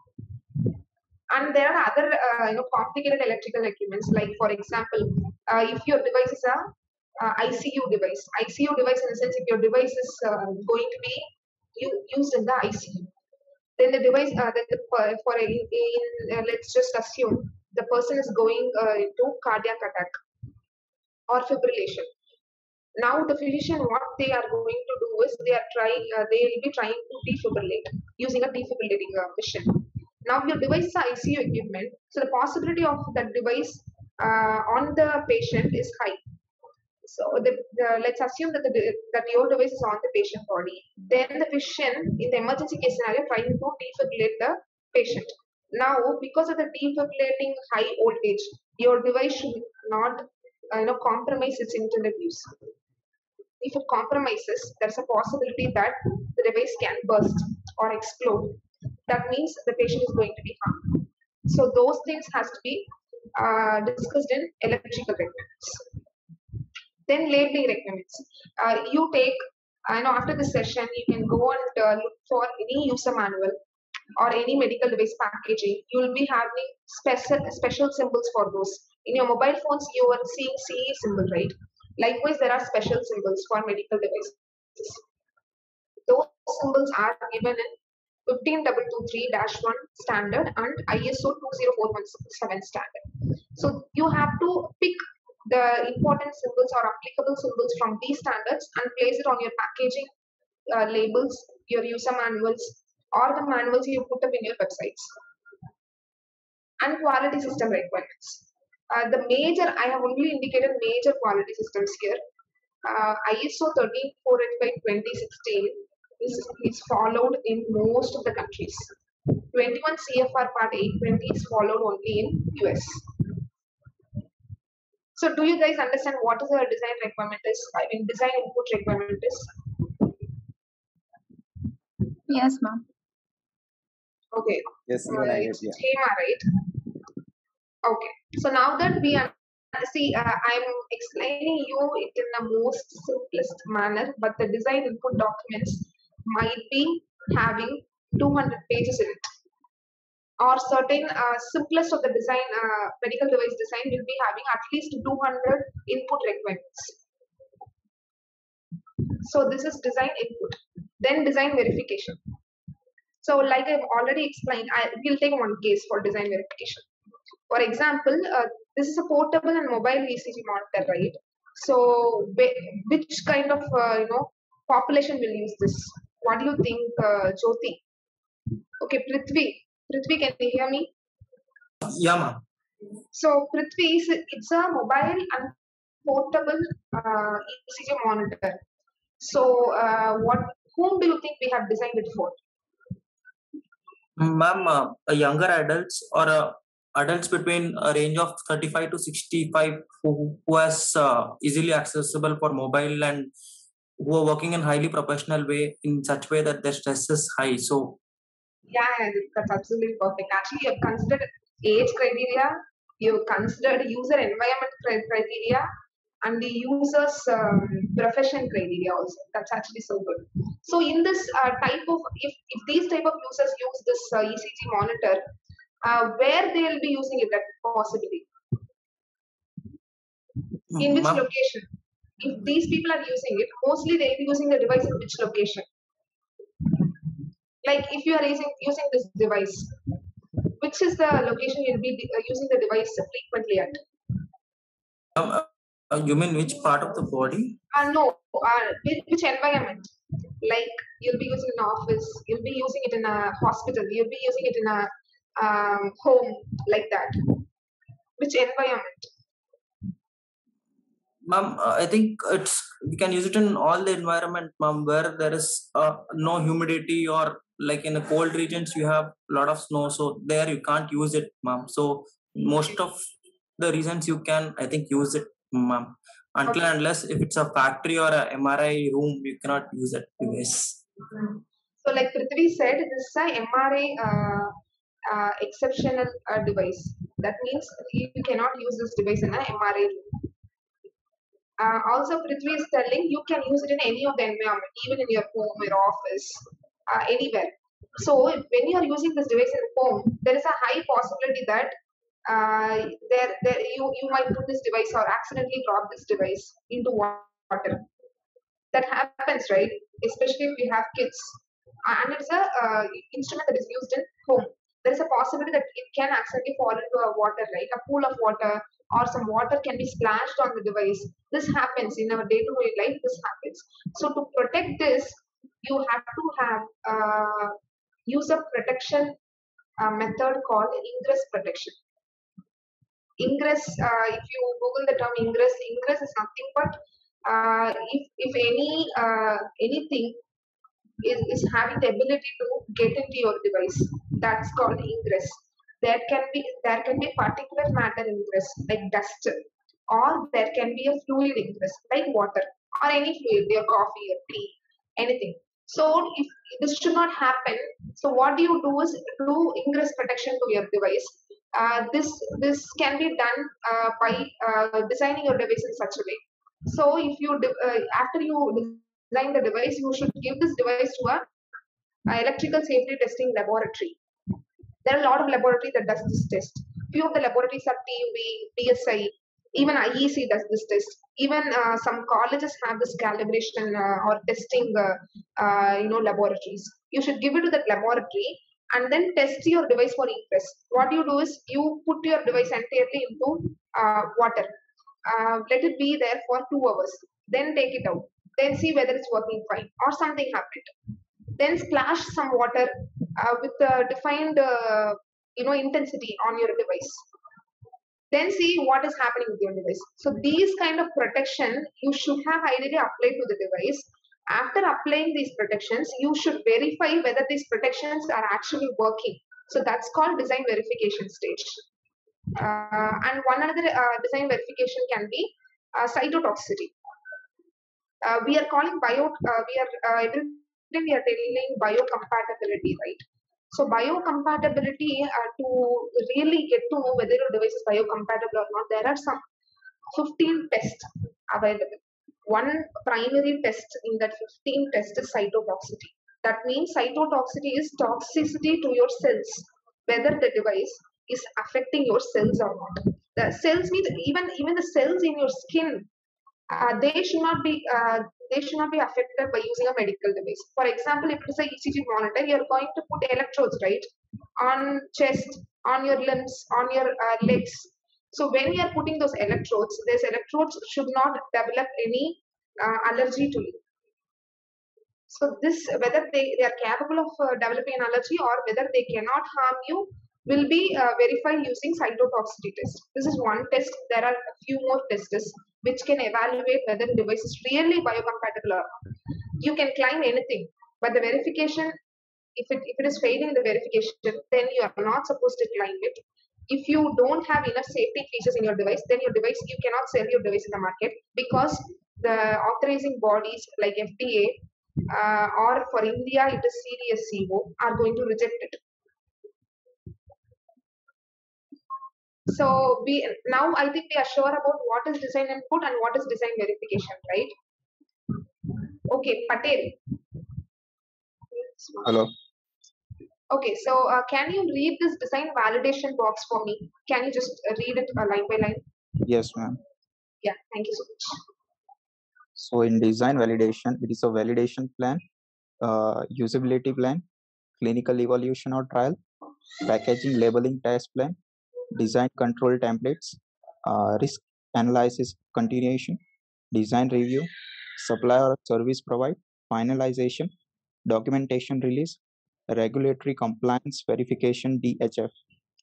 And there are other uh, you know complicated electrical requirements. Like for example, uh, if your device is a uh, I C U device, I C U device in the sense if your device is uh, going to be used in the I C U, then the device uh, that the, for a, in, uh, let's just assume the person is going uh, into cardiac attack or fibrillation. Now the physician, what they are going to do is they are trying, uh, they will be trying to defibrillate using a defibrillating uh, machine. Now your device is I C U equipment, so the possibility of that device uh, on the patient is high. So the, the, let's assume that the that your device is on the patient body. Then the physician, in the emergency case scenario, trying to defibrillate the patient. Now, because of the defibrillating high voltage, your device should not uh, you know compromise its intended use. If it compromises, there's a possibility that the device can burst or explode. That means the patient is going to be harmed. So those things has to be uh, discussed in electrical requirements. Then labeling requirements. Uh, you take, I know after this session, you can go and uh, look for any user manual or any medical device packaging. You will be having special special symbols for those. In your mobile phones, you are seeing C E symbol, right? Likewise, there are special symbols for medical devices. Those symbols are given in fifteen two twenty-three dash one standard and I S O two zero four one seven standard. So you have to pick the important symbols or applicable symbols from these standards and place it on your packaging uh, labels, your user manuals, or the manuals you put up in your websites. And quality system requirements. Uh, the major, I have only indicated major quality systems here. Uh, I S O thirteen four eighty-five twenty sixteen is, is followed in most of the countries. twenty-one C F R Part eight twenty is followed only in U S. So do you guys understand what is our design requirement is? I mean design input requirement is? Yes, ma'am. Okay. Yes, Uh, even I it's get, yeah. schema, right? Okay. So now that we see, uh, I'm explaining you it in the most simplest manner, but the design input documents might be having two hundred pages in it, or certain uh, simplest of the design uh, medical device design will be having at least two hundred input requirements. So this is design input, then design verification. So like I've already explained, I will take one case for design verification. For example, uh, this is a portable and mobile E C G monitor, right? So which kind of uh, you know population will use this? What do you think, uh, Jyoti? Okay, Prithvi. Prithvi, can you hear me? Yeah, ma'am. So Prithvi, is it's a mobile and portable uh, E C G monitor. So uh, what? Whom do you think we have designed it for? Ma'am, uh, a younger adults or uh, adults between a range of thirty-five to sixty-five who, who has uh, easily accessible for mobile and who are working in highly professional way in such way that their stress is high. So yeah, that's absolutely perfect. Actually, you have considered age criteria, you have considered user environment criteria, and the user's um, profession criteria also. That's actually so good. So in this uh, type of, if, if these type of users use this uh, E C G monitor, uh, where they will be using it at possibly? In which location? If these people are using it, mostly they will be using the device in which location? Like if you are using, using this device, which is the location you'll be uh, using the device frequently at? um, uh, you mean which part of the body? Uh, no, uh, which, which environment? Like you'll be using in an office, you'll be using it in a hospital, you'll be using it in a um, home, like that. Which environment? Ma'am, uh, I think it's we can use it in all the environment, ma'am, where there is uh, no humidity or like in the cold regions you have a lot of snow, so there you can't use it, ma'am. So most of the reasons you can, I think, use it, ma'am. Until Okay. and unless if it's a factory or a M R I room, you cannot use it. Yes. So like Prithvi said, this is a M R I uh, uh, exceptional uh, device. That means you cannot use this device in an M R I room. Uh, also, Prithvi is telling you can use it in any of the environment, even in your home, your office, uh, anywhere. So if, when you are using this device in home, there is a high possibility that uh, there, there you, you might put this device or accidentally drop this device into water. That happens, right? Especially if you have kids. And it's a uh, instrument that is used in home. There is a possibility that it can accidentally fall into a water, right? A pool of water, or some water can be splashed on the device. This happens in our day-to-day life. This happens. So to protect this, you have to have uh, user protection uh, method called ingress protection. Ingress, uh, if you Google the term ingress, ingress is nothing but uh, if if any uh, anything is, is having the ability to get into your device, that's called ingress. There can be there can be particulate matter ingress like dust, or there can be a fluid ingress like water or any fluid, your coffee, your tea, anything. So if this should not happen, so what do you do is do ingress protection to your device. Uh, this this can be done uh, by uh, designing your device in such a way. So if you uh, after you design the device, you should give this device to a, a electrical safety testing laboratory. There are a lot of laboratories that does this test. Few of the laboratories are T U V, P S I, even I E C does this test. Even uh, some colleges have this calibration uh, or testing, uh, uh, you know, laboratories. You should give it to that laboratory and then test your device for ingress. What you do is you put your device entirely into uh, water. Uh, let it be there for two hours. Then take it out. Then see whether it's working fine or something happened. Then splash some water uh, with a defined, uh, you know, intensity on your device. Then see what is happening with your device. So these kind of protection you should have ideally applied to the device. After applying these protections, you should verify whether these protections are actually working. So that's called design verification stage. Uh, and one another uh, design verification can be uh, cytotoxicity. Uh, we are calling bio, uh, we are, uh, every time we are telling biocompatibility, right? So biocompatibility, uh, to really get to know whether your device is biocompatible or not, there are some fifteen tests available. One primary test in that fifteen tests is cytotoxicity. That means cytotoxicity is toxicity to your cells, whether the device is affecting your cells or not. The cells means even even the cells in your skin, uh, they should not be uh, they should not be affected by using a medical device. For example, if it is a E C G monitor, you are going to put electrodes, right, on chest, on your limbs, on your uh, legs. So when you are putting those electrodes, these electrodes should not develop any uh, allergy to you. So this, whether they, they are capable of uh, developing an allergy or whether they cannot harm you, will be uh, verified using cytotoxicity test. This is one test. There are a few more tests which can evaluate whether the device is really biocompatible or not. You can claim anything, but the verification, if it, if it is failing the verification, then you are not supposed to claim it. If you don't have enough safety features in your device, then your device, you cannot sell your device in the market, because the authorizing bodies like F D A uh, or for India it is C D S C O are going to reject it. So we now I think we are sure about what is design input and what is design verification, right? Okay, Patel. Hello. Okay, so uh, can you read this design validation box for me? Can you just uh, read it uh, line by line? Yes, ma'am. Yeah, thank you so much. So in design validation, it is a validation plan, uh, usability plan, clinical evaluation or trial, packaging labeling test plan, design control templates, uh, risk analysis continuation, design review, supplier or service provide, finalization, documentation release, regulatory compliance verification D H F.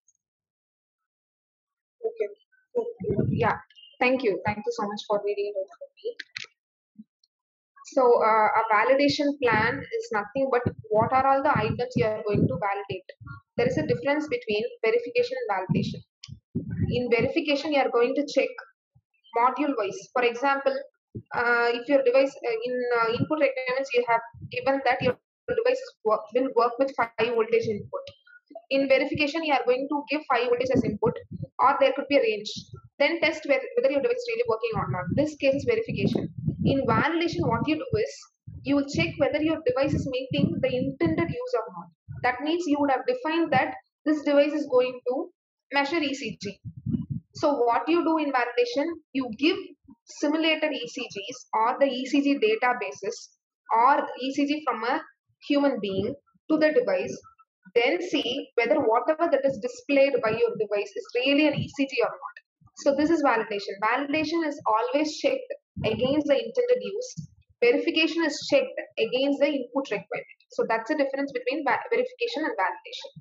Okay. Okay. Yeah, thank you. Thank you so much for reading it out for me. So uh, a validation plan is nothing but what are all the items you are going to validate. There is a difference between verification and validation. In verification, you are going to check module wise. For example, uh, if your device uh, in uh, input requirements, you have given that your device work, will work with five voltage input. In verification, you are going to give five voltage as input, or there could be a range. Then test whether your device is really working or not. This case is verification. In validation, what you do is you will check whether your device is meeting the intended use or not. That means you would have defined that this device is going to measure E C G. So what you do in validation, you give simulated E C Gs or the E C G databases or E C G from a human being to the device, then see whether whatever that is displayed by your device is really an E C G or not. So this is validation. Validation is always checked against the intended use. Verification is checked against the input requirement. So that's the difference between verification and validation.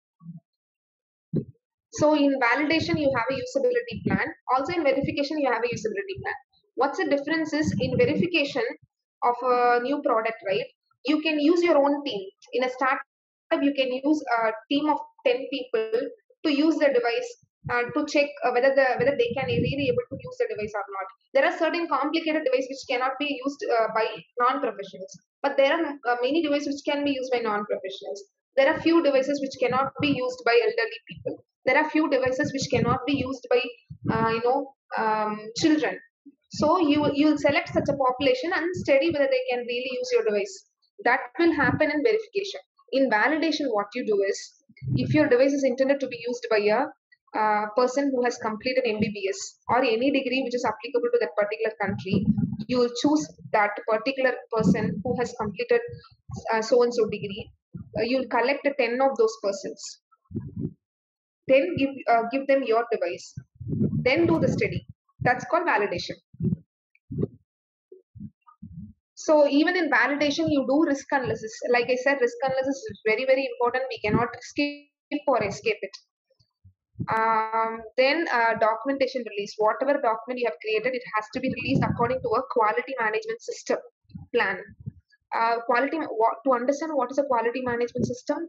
So in validation, you have a usability plan. Also in verification, you have a usability plan. What's the difference is in verification of a new product, right? You can use your own team. In a startup, you can use a team of ten people to use the device uh, to check uh, whether the whether they can really able to use the device or not. There are certain complicated devices which cannot be used uh, by non-professionals, but there are uh, many devices which can be used by non-professionals. There are few devices which cannot be used by elderly people. There are few devices which cannot be used by uh, you know um, children. So you you will select such a population and study whether they can really use your device. That will happen in verification. In validation, what you do is, if your device is intended to be used by a uh, person who has completed M B B S or any degree which is applicable to that particular country, you will choose that particular person who has completed uh, so and so degree. Uh, you'll collect ten of those persons. Then give uh, give them your device. Then do the study. That's called validation. So even in validation, you do risk analysis. Like I said, risk analysis is very, very important. We cannot skip or escape it. Um, then uh, documentation release. Whatever document you have created, it has to be released according to a quality management system plan. Uh, quality what, to understand what is a quality management system,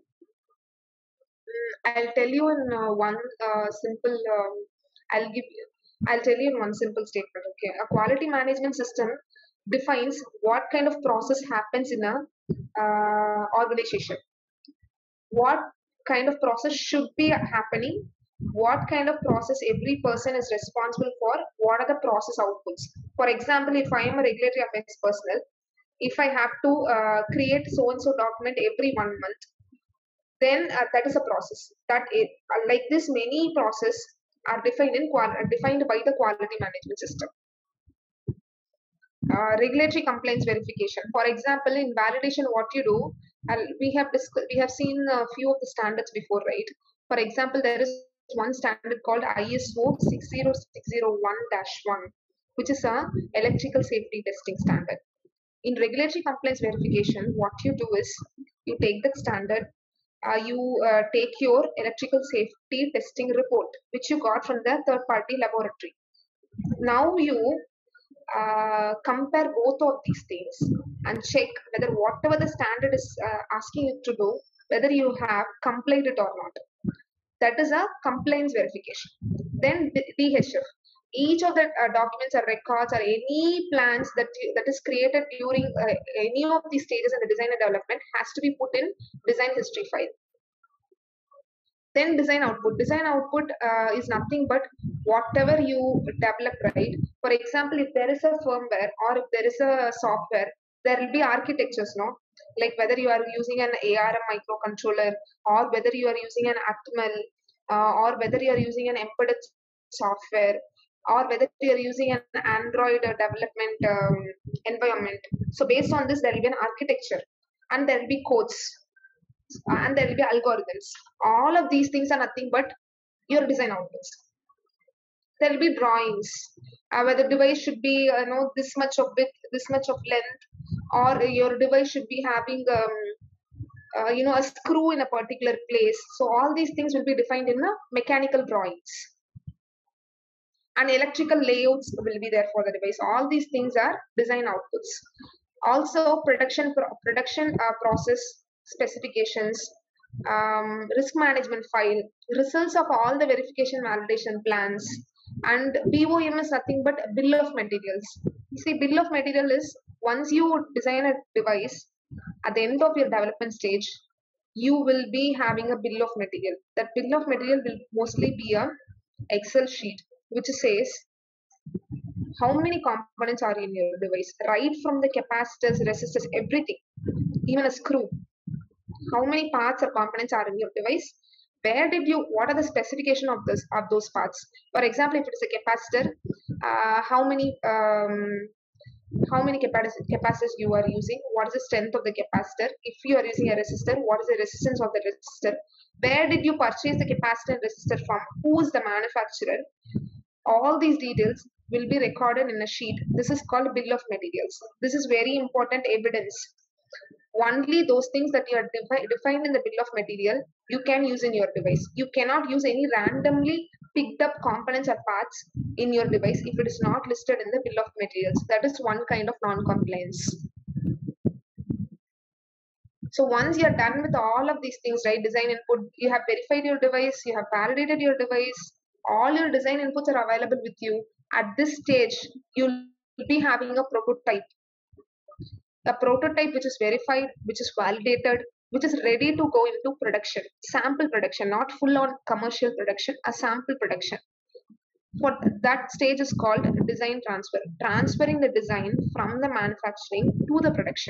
I'll tell you in uh, one uh, simple. Um, I'll give. You, I'll tell you in one simple statement. Okay, a quality management system defines what kind of process happens in a uh, organization. What kind of process should be happening what kind of process every person is responsible for, what are the process outputs. For example, if I am a regulatory affairs personnel, if I have to uh, create so and so document every one month, then uh, that is a process. That it, uh, like this, many process are defined in qual- defined by the quality management system. Uh, regulatory compliance verification. For example, in validation, what you do, uh, we have discussed, we have seen a few of the standards before, right? For example, there is one standard called I S O six zero six zero one dash one, which is a electrical safety testing standard. In regulatory compliance verification, what you do is you take the standard, uh, you uh, take your electrical safety testing report, which you got from the third party laboratory. Now you uh, compare both of these things and check whether whatever the standard is uh, asking you to do, whether you have complied it or not. That is a compliance verification. Then D H F. Each of the uh, documents or records or any plans that you, that is created during uh, any of these stages in the design and development has to be put in design history file. Then design output. Design output uh, is nothing but whatever you develop, right? For example, if there is a firmware or if there is a software, there will be architectures, no? Like whether you are using an A R M microcontroller or whether you are using an Atmel uh, or whether you are using an embedded software or whether you are using an Android development um, environment. So based on this, there will be an architecture and there will be codes. Uh, and there will be algorithms. All of these things are nothing but your design outputs. There will be drawings, uh, where the device should be, uh, you know, this much of width, this much of length, or your device should be having, um, uh, you know, a screw in a particular place. So all these things will be defined in the mechanical drawings. And electrical layouts will be there for the device. All these things are design outputs. Also, production pro production uh, process specifications, um, risk management file, results of all the verification validation plans, and B O M is nothing but a bill of materials. You see, bill of material is once you design a device, at the end of your development stage, you will be having a bill of material. That bill of material will mostly be a Excel sheet which says how many components are in your device, right from the capacitors, resistors, everything, even a screw. How many parts or components are in your device? Where did you, what are the specification of this of those parts? For example, if it is a capacitor, uh, how many um, how many capacitors you are using? What is the strength of the capacitor? If you are using a resistor, what is the resistance of the resistor? Where did you purchase the capacitor and resistor from? Who is the manufacturer? All these details will be recorded in a sheet. This is called bill of materials. This is very important evidence. Only those things that you are defi defined in the bill of material you can use in your device. You cannot use any randomly picked up components or parts in your device if it is not listed in the bill of materials. That is one kind of non-compliance. So once you are done with all of these things, right, design input, you have verified your device, you have validated your device, all your design inputs are available with you. At this stage, you'll be having a prototype. A prototype which is verified, which is validated, which is ready to go into production, sample production, not full on commercial production, a sample production. What that stage is called design transfer, transferring the design from the manufacturing to the production.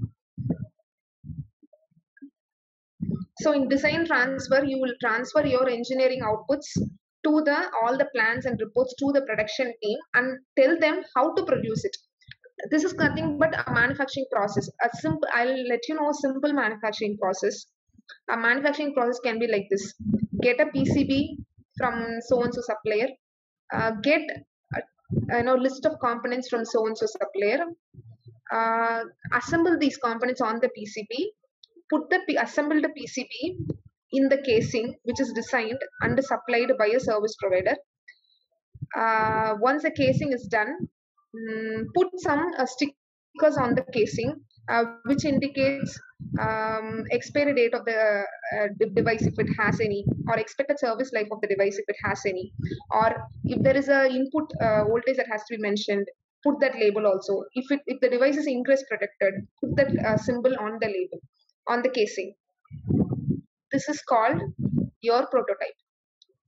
So in design transfer, you will transfer your engineering outputs to the all the plans and reports to the production team and tell them how to produce it. This is nothing but a manufacturing process. A simple, I'll let you know a simple manufacturing process. A manufacturing process can be like this: get a P C B from so and so supplier, uh, get a you know list of components from so and so supplier, uh, assemble these components on the P C B, put the assembled P C B in the casing which is designed and supplied by a service provider. Uh, once the casing is done, um, put some uh, stickers on the casing uh, which indicates um, expiry date of the uh, device if it has any, or expected service life of the device if it has any, or if there is a input uh, voltage that has to be mentioned, put that label also. If it if the device is ingress protected, put that uh, symbol on the label, on the casing. This is called your prototype.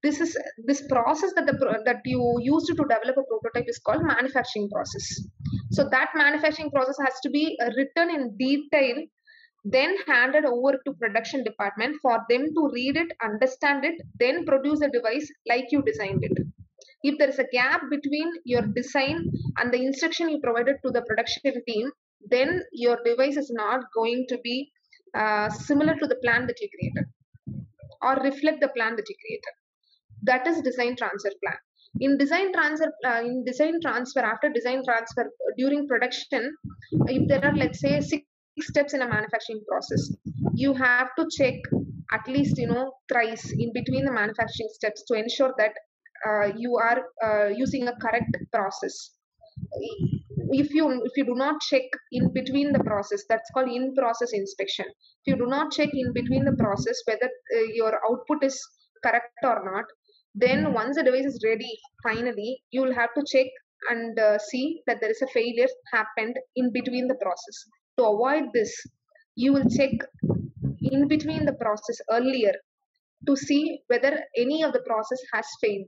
this is this process that the that you used to develop a prototype is called manufacturing process. So that manufacturing process has to be written in detail, then handed over to production department for them to read it, understand it, then produce a device like you designed it. If there is a gap between your design and the instruction you provided to the production team, then your device is not going to be uh, similar to the plan that you created or reflect the plan that you created. That is design transfer plan. In design transfer, uh, in design transfer, after design transfer uh, during production, if there are, let's say, six steps in a manufacturing process, you have to check at least, you know, thrice in between the manufacturing steps to ensure that uh, you are uh, using a correct process. If you if you do not check in between the process, that's called in process inspection. If you do not check in between the process whether uh, your output is correct or not, then once the device is ready, finally you will have to check and uh, see that there is a failure happened in between the process. To avoid this, you will check in between the process earlier to see whether any of the process has failed.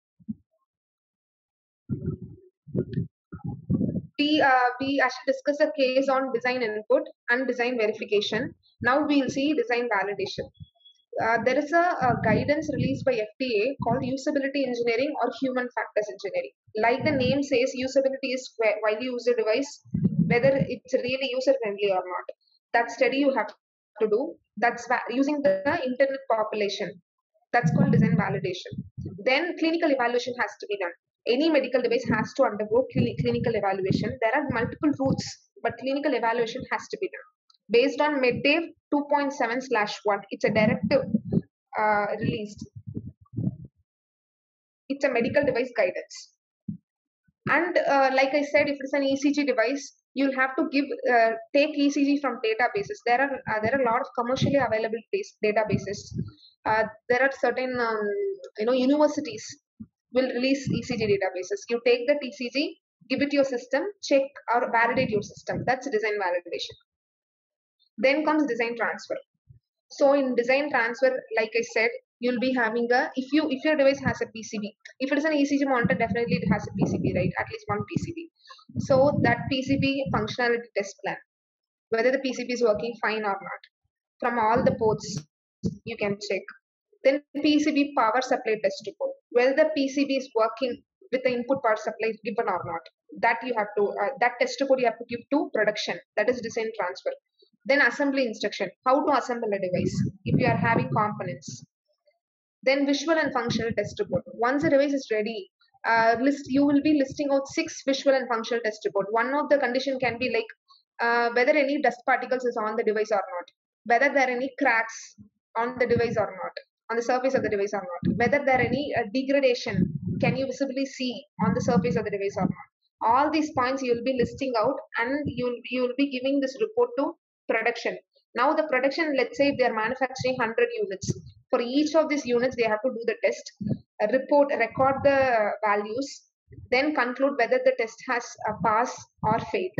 We, uh, we actually discussed a case on design input and design verification. Now we'll see design validation. Uh, there is a, a guidance released by F D A called usability engineering or human factors engineering. Like the name says, usability is while you use the device, whether it's really user friendly or not. That study you have to do. That's using the internet population. That's called design validation. Then clinical evaluation has to be done. Any medical device has to undergo cl clinical evaluation. There are multiple routes, but clinical evaluation has to be done. Based on MedDev two point seven slash one, it's a directive uh, released. It's a medical device guidance. And uh, like I said, if it's an E C G device, you'll have to give uh, take E C G from databases. There are uh, there are a lot of commercially available databases. Uh, there are certain um, you know universities will release E C G databases. You take the E C G, give it to your system, check or validate your system. That's design validation. Then comes design transfer. So in design transfer, like I said, you'll be having a, if you if your device has a P C B, if it is an E C G monitor, definitely it has a P C B, right? At least one P C B. So that P C B functionality test plan, whether the P C B is working fine or not. From all the ports, you can check. Then P C B power supply test report, whether the P C B is working with the input power supply given or not. That you have to, uh, that test report you have to give to production. That is design transfer. Then assembly instruction, how to assemble a device if you are having components. Then visual and functional test report. Once the device is ready, uh, list you will be listing out six visual and functional test report. One of the condition can be like uh, whether any dust particles is on the device or not, whether there are any cracks on the device or not, on the surface of the device or not, whether there are any uh, degradation, can you visibly see on the surface of the device or not. All these points you will be listing out, and you will you will be giving this report to production. Now the production, let's say they are manufacturing one hundred units. For each of these units, they have to do the test, a report, record the values, then conclude whether the test has a pass or failed.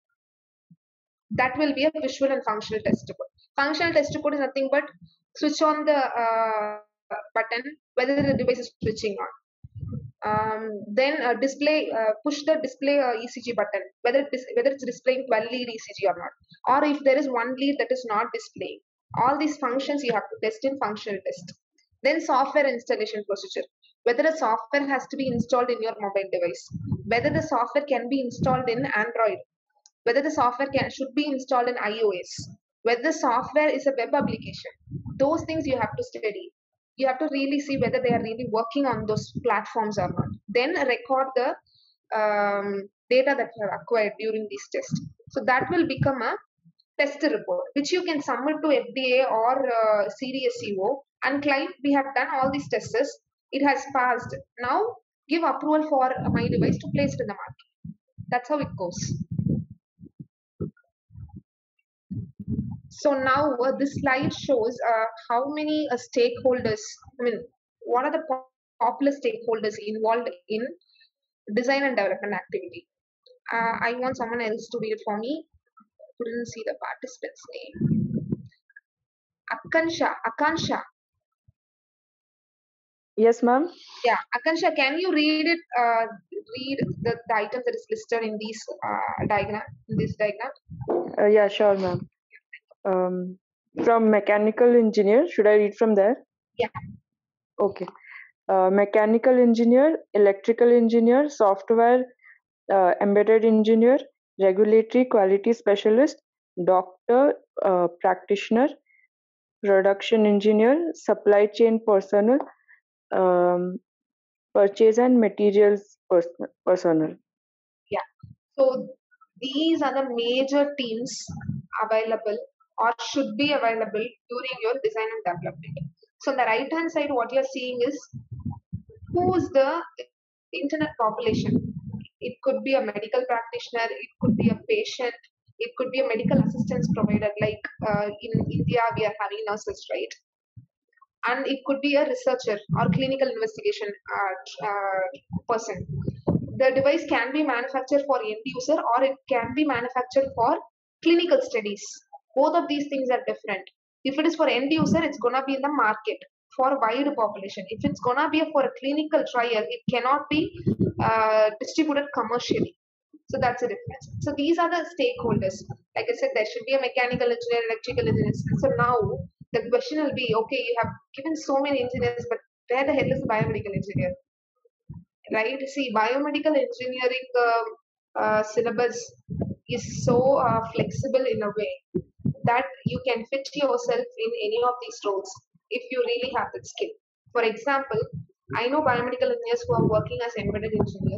That will be a visual and functional test report. Functional test report is nothing but switch on the uh, button, whether the device is switching on. Um, then uh, display, uh, push the display uh, E C G button, whether it is, whether it's displaying twelve lead E C G or not, or if there is one lead that is not displaying. All these functions you have to test in functional test. Then software installation procedure, whether a software has to be installed in your mobile device, whether the software can be installed in Android, whether the software can should be installed in iOS, whether the software is a web application. Those things you have to study. You have to really see whether they are really working on those platforms or not. Then record the um, data that you have acquired during these tests. So that will become a test report, which you can submit to F D A or uh, C D S C O and claim we have done all these tests. It has passed. Now give approval for my device to place it in the market. That's how it goes. So now uh, this slide shows uh, how many uh, stakeholders, I mean, what are the popular stakeholders involved in design and development activity. Uh, I want someone else to read it for me. Couldn't see the participant's name. Akansha, Akansha. Yes, ma'am. Yeah, Akansha, can you read it? Uh, read the, the item that is listed in these uh, diagram. In this diagram. Uh, yeah, sure, ma'am. Um, from mechanical engineer, should I read from there? Yeah. Okay. Uh, mechanical engineer, electrical engineer, software uh, embedded engineer, regulatory quality specialist, doctor, uh, practitioner, production engineer, supply chain personnel, um, purchase and materials person- personnel. Yeah. So these are the major teams available or should be available during your design and development. So on the right hand side, what you're seeing is who is the internet population. It could be a medical practitioner, it could be a patient, it could be a medical assistance provider. Like uh, in India, we are having nurses, right? And it could be a researcher or clinical investigation uh, uh, person. The device can be manufactured for end user or it can be manufactured for clinical studies. Both of these things are different. If it is for end user, it's gonna be in the market for wide population. If it's gonna be for a clinical trial, it cannot be uh, distributed commercially. So that's the difference. So these are the stakeholders. Like I said, there should be a mechanical engineer, electrical engineer. So now the question will be, okay, you have given so many engineers, but where the hell is the biomedical engineer? Right? See, biomedical engineering uh, uh, syllabus is so uh, flexible in a way that you can fit yourself in any of these roles if you really have that skill. For example, I know biomedical engineers who are working as embedded engineer.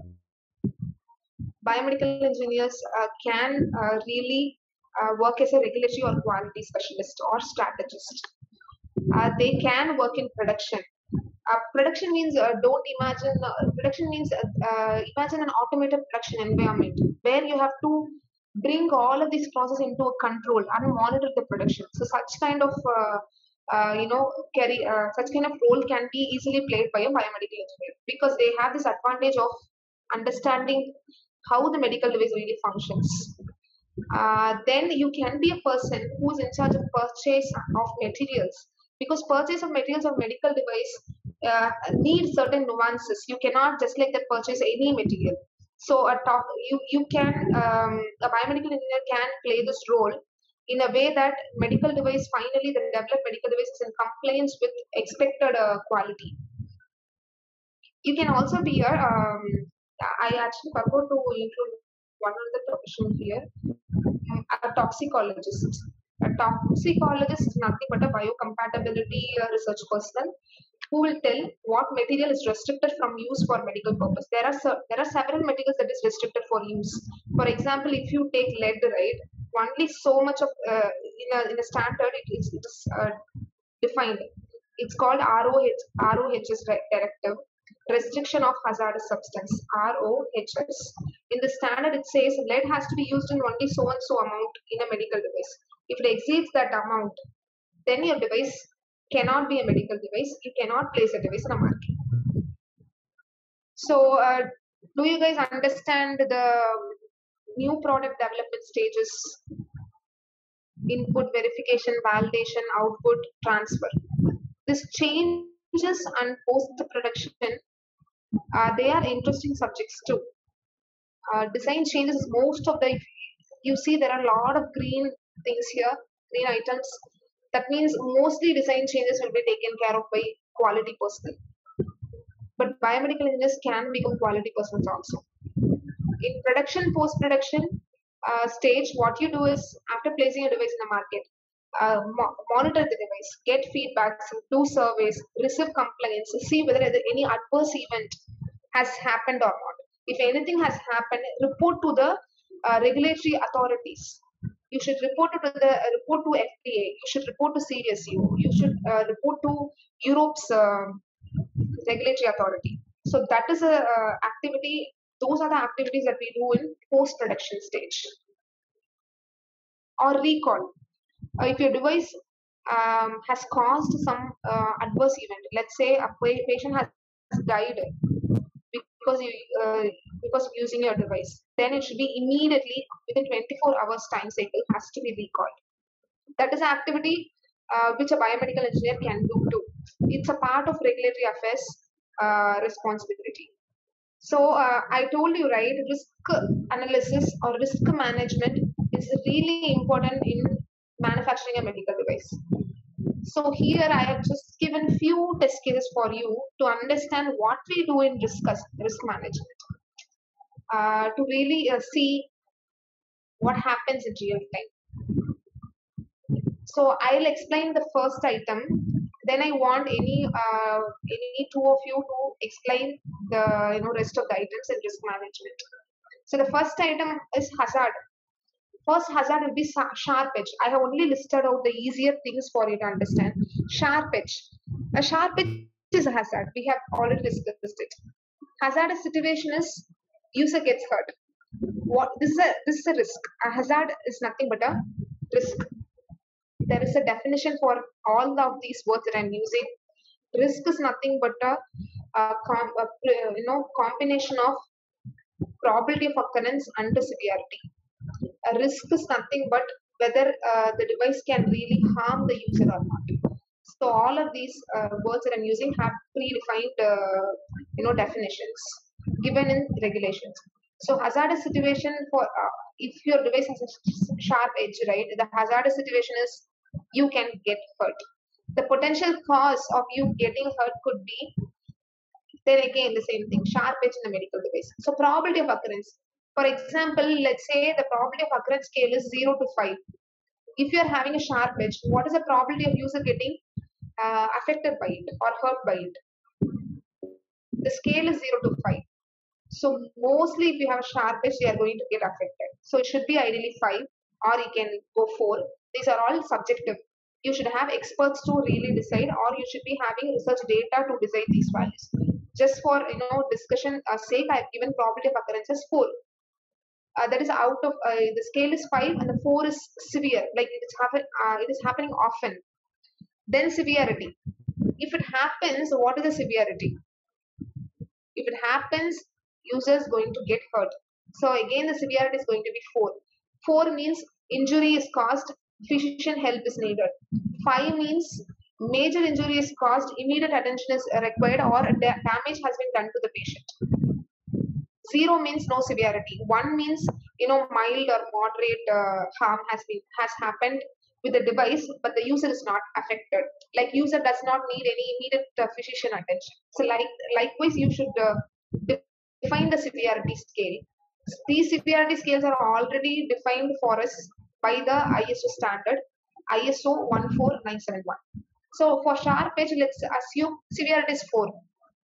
Biomedical engineers uh, can uh, really uh, work as a regulatory or quality specialist or strategist. Uh, they can work in production. Uh, production means uh, don't imagine. Uh, production means uh, uh, imagine an automated production environment where you have to bring all of this process into a control and monitor the production. So such kind of uh, uh, you know carry uh, such kind of role can be easily played by a biomedical engineer because they have this advantage of understanding how the medical device really functions. Uh, then you can be a person who is in charge of purchase of materials because purchase of materials of medical device uh, needs certain nuances. You cannot just like that purchase any material. So a talk, you you can um, a biomedical engineer can play this role in a way that medical device finally the developed medical device is in compliance with expected uh, quality. You can also be a um, I actually forgot to include one other profession here, um, a toxicologist. A toxicologist is nothing but a biocompatibility uh, research person who will tell what material is restricted from use for medical purpose. There are se- there are several materials that is restricted for use. For example, if you take lead, right, only so much of uh, in a in a standard it is it is uh, defined. It's called R O H R O H S directive, restriction of hazardous substance, R O H S. In the standard, it says lead has to be used in only so and so amount in a medical device. If it exceeds that amount, then your device cannot be a medical device. You cannot place a device in a market. So, uh, do you guys understand the new product development stages? Input, verification, validation, output, transfer. This changes and post production, uh, they are interesting subjects too. Uh, design changes is most of the, you see there are a lot of green things here, green items. That means mostly design changes will be taken care of by quality personnel. But biomedical engineers can become quality persons also. In production, post production uh, stage, what you do is after placing a device in the market, uh, mo- monitor the device, get feedbacks, do surveys, receive complaints, see whether any adverse event has happened or not. If anything has happened, report to the uh, regulatory authorities. You should report to the uh, report to F D A. You should report to C S U. You should uh, report to Europe's uh, regulatory authority. So that is a uh, activity. Those are the activities that we do in post production stage. Or recall. Uh, if your device um, has caused some uh, adverse event, let's say a pa- patient has died because you uh, because of using your device, then it should be immediately within twenty-four hours time cycle has to be recalled. That is an activity uh, which a biomedical engineer can do too. It's a part of regulatory affairs uh, responsibility. So uh, I told you, right, risk analysis or risk management is really important in manufacturing a medical device. So here I have just given few test cases for you to understand what we do in risk, risk management, uh, to really uh, see what happens in real time. So I'll explain the first item. Then I want any uh, any two of you to explain the you know rest of the items in risk management. So the first item is hazard. First hazard will be sharp edge. I have only listed out the easier things for you to understand. Sharp edge. A sharp edge is a hazard. We have already discussed it. Hazardous situation is user gets hurt. What this is a this is a risk. A hazard is nothing but a risk. There is a definition for all of these words that I'm using. Risk is nothing but a, a, com, a you know combination of probability of occurrence and the severity. A risk is nothing but whether uh, the device can really harm the user or not. So all of these uh, words that I'm using have predefined uh, you know definitions given in regulations. So hazardous situation for uh, if your device has a sharp edge, right? The hazardous situation is you can get hurt. The potential cause of you getting hurt could be, then again the same thing, sharp edge in a medical device. So probability of occurrence. For example, let's say the probability of occurrence scale is zero to five. If you are having a sharp edge, what is the probability of user getting uh, affected by it or hurt by it? The scale is zero to five. So mostly if you have a sharp edge, they are going to get affected. So it should be ideally five, or you can go four. These are all subjective. You should have experts to really decide, or you should be having research data to decide these values. Just for you know discussion uh, sake, I have given probability of occurrence as four. Uh, that is out of uh, the scale is five and the four is severe, like it is happen uh, it is happening often. Then severity. If it happens, what is the severity? If it happens, user is going to get hurt. So again, the severity is going to be four. Four means injury is caused, physician help is needed. Five means major injury is caused, immediate attention is required, or damage has been done to the patient. Zero means no severity. One means you know mild or moderate uh, harm has been has happened with the device, but the user is not affected. Like user does not need any immediate uh, physician attention. So like likewise, you should uh, define the severity scale. These severity scales are already defined for us by the I S O standard, I S O one four nine seven one. So for sharp edge, let's assume severity is four.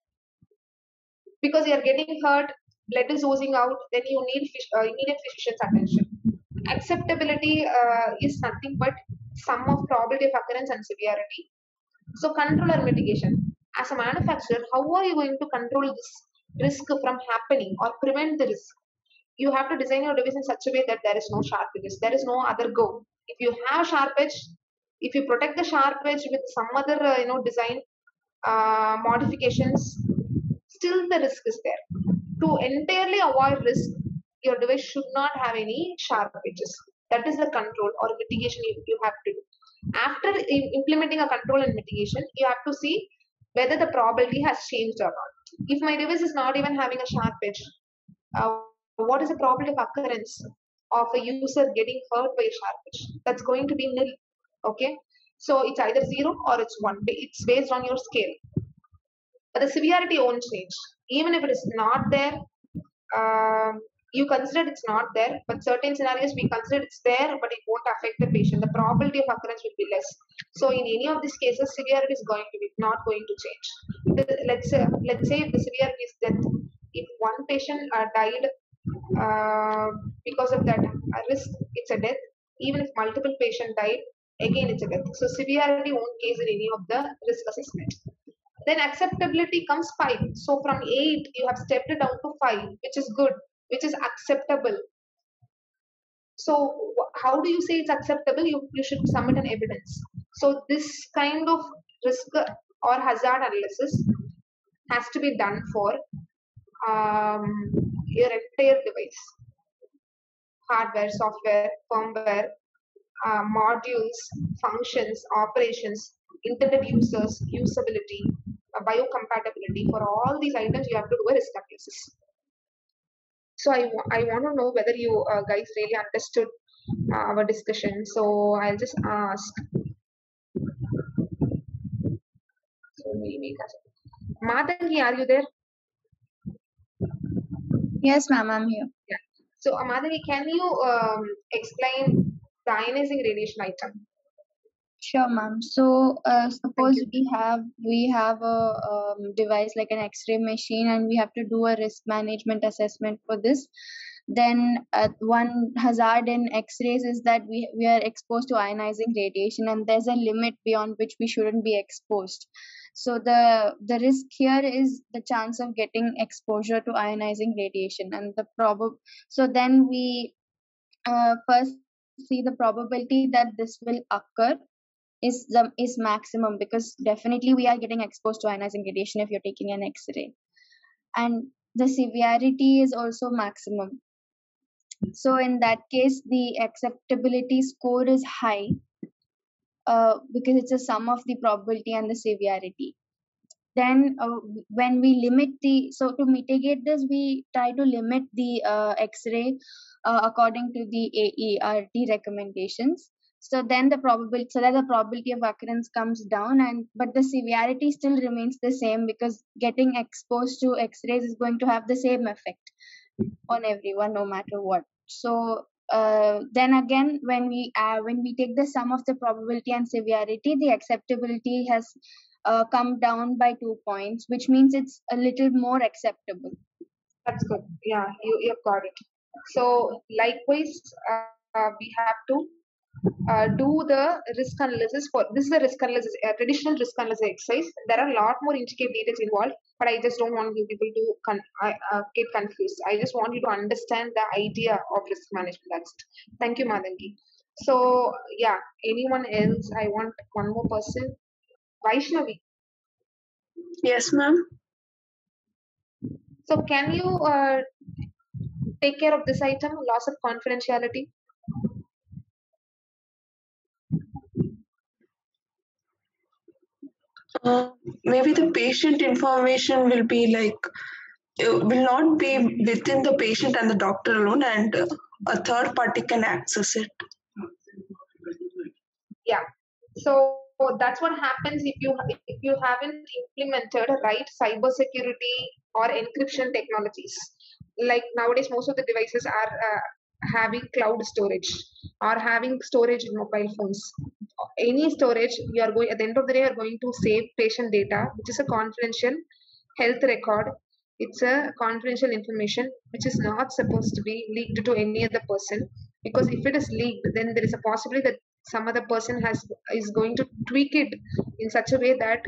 Because you are getting hurt, blood is oozing out, then you need uh, immediate physician's attention. Acceptability uh, is nothing but sum of probability of occurrence and severity. So control or mitigation. As a manufacturer, how are you going to control this risk from happening or prevent the risk? You have to design your device in such a way that there is no sharp edges. There is no other go. If you have sharp edge, if you protect the sharp edge with some other uh, you know design uh, modifications, still the risk is there. To entirely avoid risk, your device should not have any sharp edges. That is the control or mitigation you, you have to do. After implementing a control and mitigation, you have to see whether the probability has changed or not. If my device is not even having a sharp edge, uh, what is the probability of occurrence of a user getting hurt by a sharp edge? That's going to be nil. Okay, so it's either zero or it's one. It's based on your scale. But the severity won't change. Even if it is not there, um, you consider it's not there, but certain scenarios we consider it's there, but it won't affect the patient. The probability of occurrence will be less. So in any of these cases, severity is going to be not going to change. Let's say, let's say if the severity is death. If one patient uh, died uh, because of that uh, risk, it's a death. Even if multiple patients died, again it's a death. So severity won't case in any of the risk assessment. Then acceptability comes five. So from eight, you have stepped it down to five, which is good, which is acceptable. So how do you say it's acceptable? You, you should submit an evidence. So this kind of risk or hazard analysis has to be done for um, your entire device. Hardware, software, firmware, uh, modules, functions, operations. intended users, usability, uh, biocompatibility. For all these items, you have to do a risk analysis. So I, wa- I want to know whether you uh, guys really understood uh, our discussion. So I'll just ask. So maybe Madangi, are you there? Yes, ma'am, I'm here. Yeah. So uh, Madangi, can you um, explain the ionizing radiation item? Sure, ma'am. So, uh, suppose you. we have we have a um, device like an X-ray machine, and we have to do a risk management assessment for this. Then, uh, one hazard in X-rays is that we we are exposed to ionizing radiation, and there's a limit beyond which we shouldn't be exposed. So the the risk here is the chance of getting exposure to ionizing radiation, and the prob. So then we uh, first see the probability that this will occur is the is maximum, because definitely we are getting exposed to ionizing radiation if you're taking an X-ray, and the severity is also maximum. So in that case, the acceptability score is high uh, because it's a sum of the probability and the severity. Then uh, when we limit the, so to mitigate this, we try to limit the uh, X-ray uh, according to the A E R T recommendations. So then the probability, so that the probability of occurrence comes down, and but the severity still remains the same, because getting exposed to X-rays is going to have the same effect on everyone, no matter what. So uh, then again, when we uh, when we take the sum of the probability and severity, the acceptability has uh, come down by two points, which means it's a little more acceptable. That's good. Yeah, you you've got it. So likewise, uh, we have to uh, do the risk analysis for this is a risk analysis, a traditional risk analysis exercise. There are a lot more intricate details involved, but I just don't want you people to con- I, uh, get confused. I just want you to understand the idea of risk management. That's it. Thank you, Madangi. So yeah, anyone else? I want one more person. Vaishnavi. Yes, ma'am. So can you uh, take care of this item, loss of confidentiality? Uh, maybe the patient information will be like, uh, will not be within the patient and the doctor alone, and uh, a third party can access it. Yeah. So that's what happens if you if you haven't implemented right cybersecurity or encryption technologies. Like nowadays, most of the devices are uh, having cloud storage or having storage in mobile phones. Any storage, you are going at the end of the day, you are going to save patient data, which is a confidential health record. It's a confidential information which is not supposed to be leaked to any other person, because if it is leaked, then there is a possibility that some other person has is going to tweak it in such a way that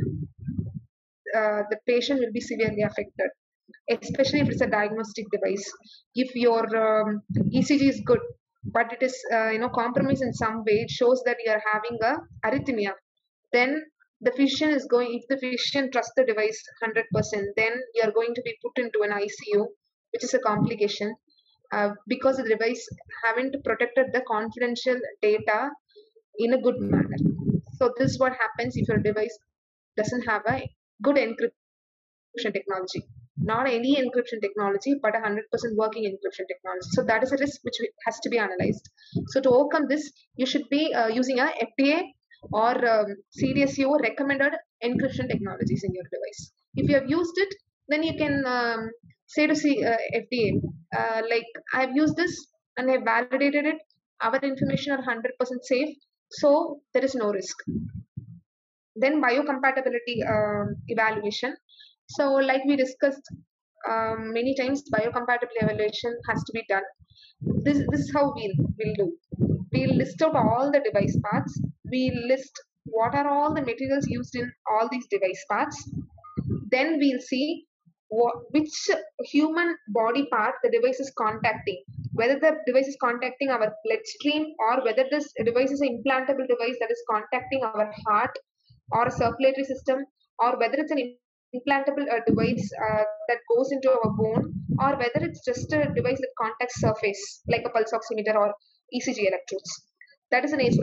uh, the patient will be severely affected, especially if it's a diagnostic device. If your um, E C G is good, but it is uh, you know compromised in some way, it shows that you are having a arrhythmia, then the physician is going, if the physician trusts the device one hundred percent, then you are going to be put into an I C U, which is a complication, uh, because the device haven't protected the confidential data in a good manner. So this is what happens if your device doesn't have a good encryption technology. Not any encryption technology, but a one hundred percent working encryption technology. So that is a risk which has to be analyzed. So to overcome this, you should be uh, using a F D A or um, C D S C O recommended encryption technologies in your device. If you have used it, then you can um, say to see uh, F D A, uh, like I have used this and I have validated it. Our information are one hundred percent safe, so there is no risk. Then biocompatibility uh, evaluation. So like we discussed um, many times, biocompatibility evaluation has to be done. This, this is how we'll, we'll do. We'll list out all the device parts. We list what are all the materials used in all these device parts. Then we'll see what, which human body part the device is contacting. Whether the device is contacting our bloodstream, or whether this device is an implantable device that is contacting our heart or a circulatory system, or whether it's an implantable uh, device uh, that goes into our bone, or whether it's just a device that contacts surface like a pulse oximeter or E C G electrodes. That is the nature of contact.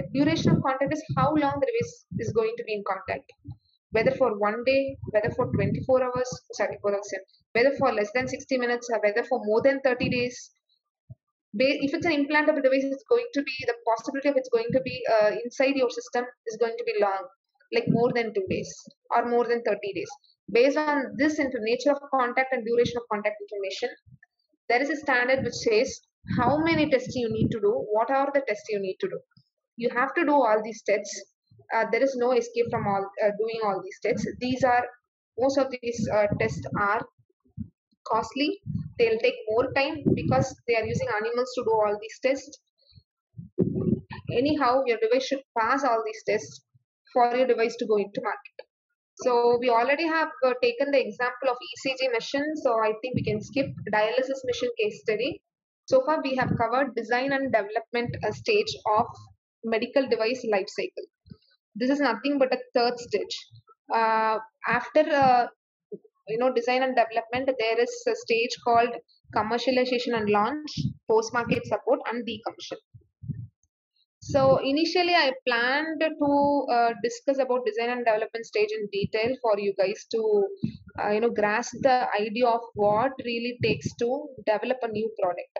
Duration of contact is how long the device is going to be in contact. Whether for one day, whether for twenty-four hours, sorry, four hours, whether for less than sixty minutes, or whether for more than thirty days. If it's an implantable device, it's going to be, the possibility of it's going to be uh, inside your system is going to be long, like more than two days or more than thirty days. Based on this into nature of contact and duration of contact information, there is a standard which says how many tests you need to do, what are the tests you need to do. You have to do all these tests. Uh, there is no escape from all uh, doing all these tests. These are, most of these uh, tests are costly. They'll take more time because they are using animals to do all these tests. Anyhow, your device should pass all these tests for your device to go into market. So we already have uh, taken the example of E C G machine, so I think we can skip dialysis machine case study. So far we have covered design and development uh, stage of medical device life cycle. This is nothing but a third stage. Uh, after uh, you know design and development, there is a stage called commercialization and launch, post-market support, and decommission. So initially I planned to uh, discuss about design and development stage in detail for you guys to uh, you know grasp the idea of what really takes to develop a new product.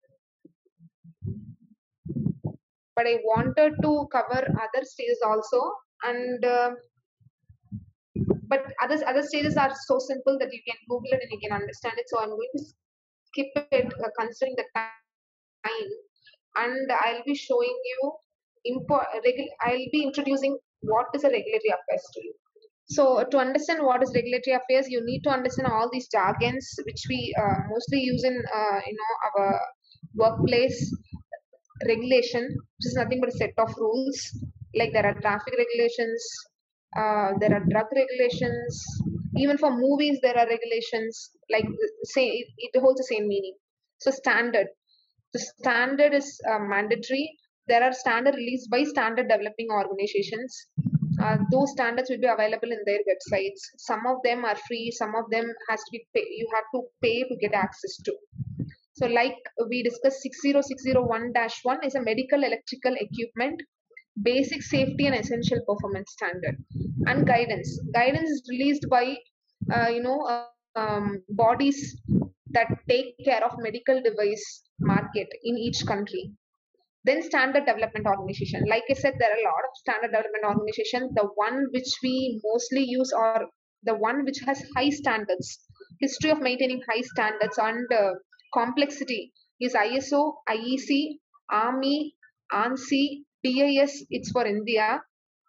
But I wanted to cover other stages also, and uh, but other other stages are so simple that you can Google it and you can understand it. So I'm going to skip it uh, considering the time, and I'll be showing you import. I'll be introducing what is a regulatory affairs to you. So to understand what is regulatory affairs, you need to understand all these jargons which we uh, mostly use in uh, you know our workplace. Regulation, which is nothing but a set of rules. Like there are traffic regulations, uh, there are drug regulations. Even for movies, there are regulations. Like say, it, it holds the same meaning. So standard, the standard is uh, mandatory. There are standard released by standard developing organizations. Uh, those standards will be available in their websites. Some of them are free. Some of them has to be pay, you have to pay to get access to. So like we discussed, six zero six zero one dash one is a medical electrical equipment, basic safety and essential performance standard. And guidance. Guidance is released by, uh, you know, uh, um, bodies that take care of medical device market in each country. Then standard development organization. Like I said, there are a lot of standard development organizations. The one which we mostly use, or the one which has high standards, history of maintaining high standards and uh, complexity, is I S O, I E C, ARMI, ANSI, T I S, it's for India.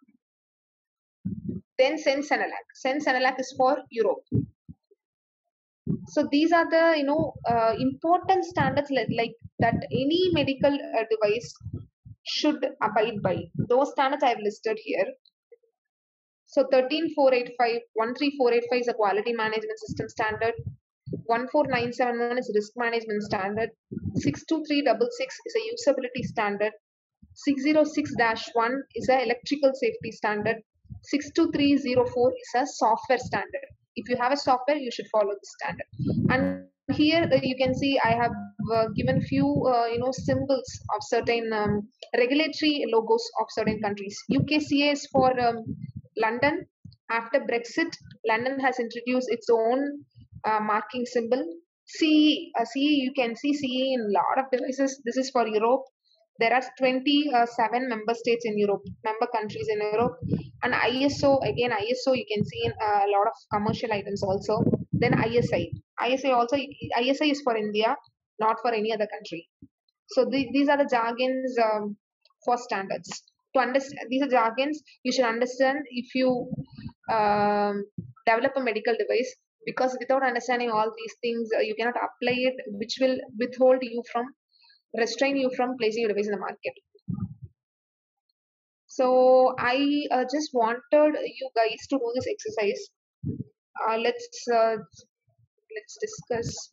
Then SENS-ENELAC. SENS-ENELAC is for Europe. So these are the you know uh, important standards like, like that any medical uh, device should abide by. Those standards I have listed here. So thirteen four eighty-five, one three four eight five is a quality management system standard. one four nine seven one is risk management standard. six two three six six is a usability standard. six zero six dash one is a electrical safety standard. six two three zero four is a software standard. If you have a software, you should follow the standard. And here uh, you can see I have uh, given few uh, you know symbols of certain um, regulatory logos of certain countries. U K C A is for um, London. After Brexit, London has introduced its own uh, marking symbol. C E, uh, C E, you can see C E in a lot of devices. This is for Europe. There are twenty-seven member states in Europe, member countries in Europe. And I S O, again I S O you can see in a lot of commercial items also. Then I S I. I S I also, I S I is for India, not for any other country. So the, these are the jargons um, for standards. To understand, these are jargons you should understand if you um, develop a medical device, because without understanding all these things, uh, you cannot apply it, which will withhold you from, restrain you from placing your device in the market. So I uh, just wanted you guys to do this exercise. Uh, let's uh, let's discuss.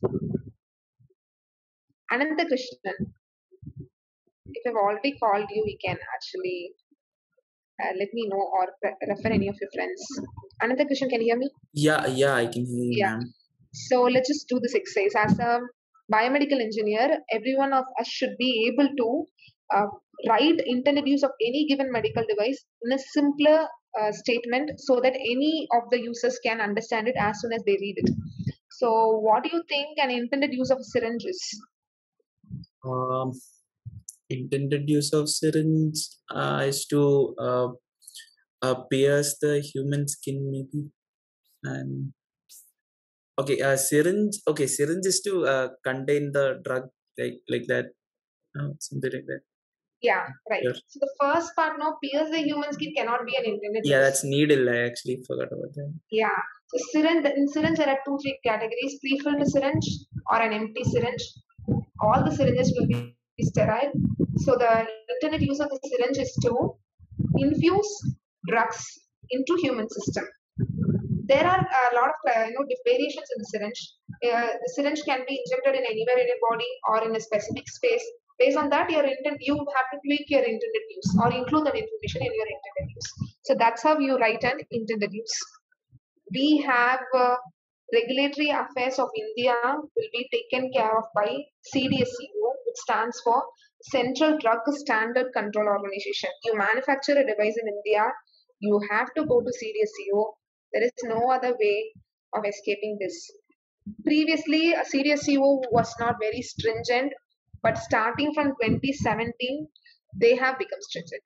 Ananta Krishnan. If I've already called you, we can actually uh, let me know or refer any of your friends. Ananta Krishnan, can you hear me? Yeah, yeah, I can hear you, Yeah. ma'am. So let's just do this exercise. As a biomedical engineer, every one of us should be able to uh, write intended use of any given medical device in a simpler uh, statement so that any of the users can understand it as soon as they read it. So, what do you think an intended use of a syringe is? Um, intended use of syringe uh, is to uh, uh, pierce the human skin, maybe. And okay, uh, syringe. Okay, syringe is to uh, contain the drug, like like that, uh, something like that. Yeah, right. Sure. So the first part, no, pierce the human skin cannot be an intended Yeah, use. that's needle. I actually forgot about that. Yeah. So syringe, in syringe there are two, three categories: pre-filled syringe or an empty syringe. All the syringes will be sterile. So the intended use of the syringe is to infuse drugs into human system. There are a lot of uh, you know variations in the syringe. Uh, the syringe can be injected in anywhere in your body or in a specific space. Based on that, your intent, you have to tweak your intended use or include that information in your intended use. So that's how you write an intended use. We have uh, regulatory affairs of India will be taken care of by C D S C O, which stands for Central Drug Standard Control Organization. You manufacture a device in India, you have to go to C D S C O. There is no other way of escaping this. Previously, a C D S C O was not very stringent, but starting from twenty seventeen, they have become stringent.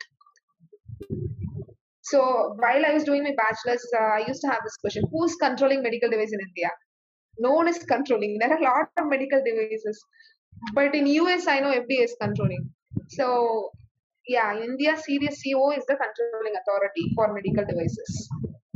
So while I was doing my bachelor's, uh, I used to have this question: who's controlling medical device in India? No one is controlling. There are a lot of medical devices, but in U S, I know F D A is controlling. So yeah, in India, C D S C O is the controlling authority for medical devices.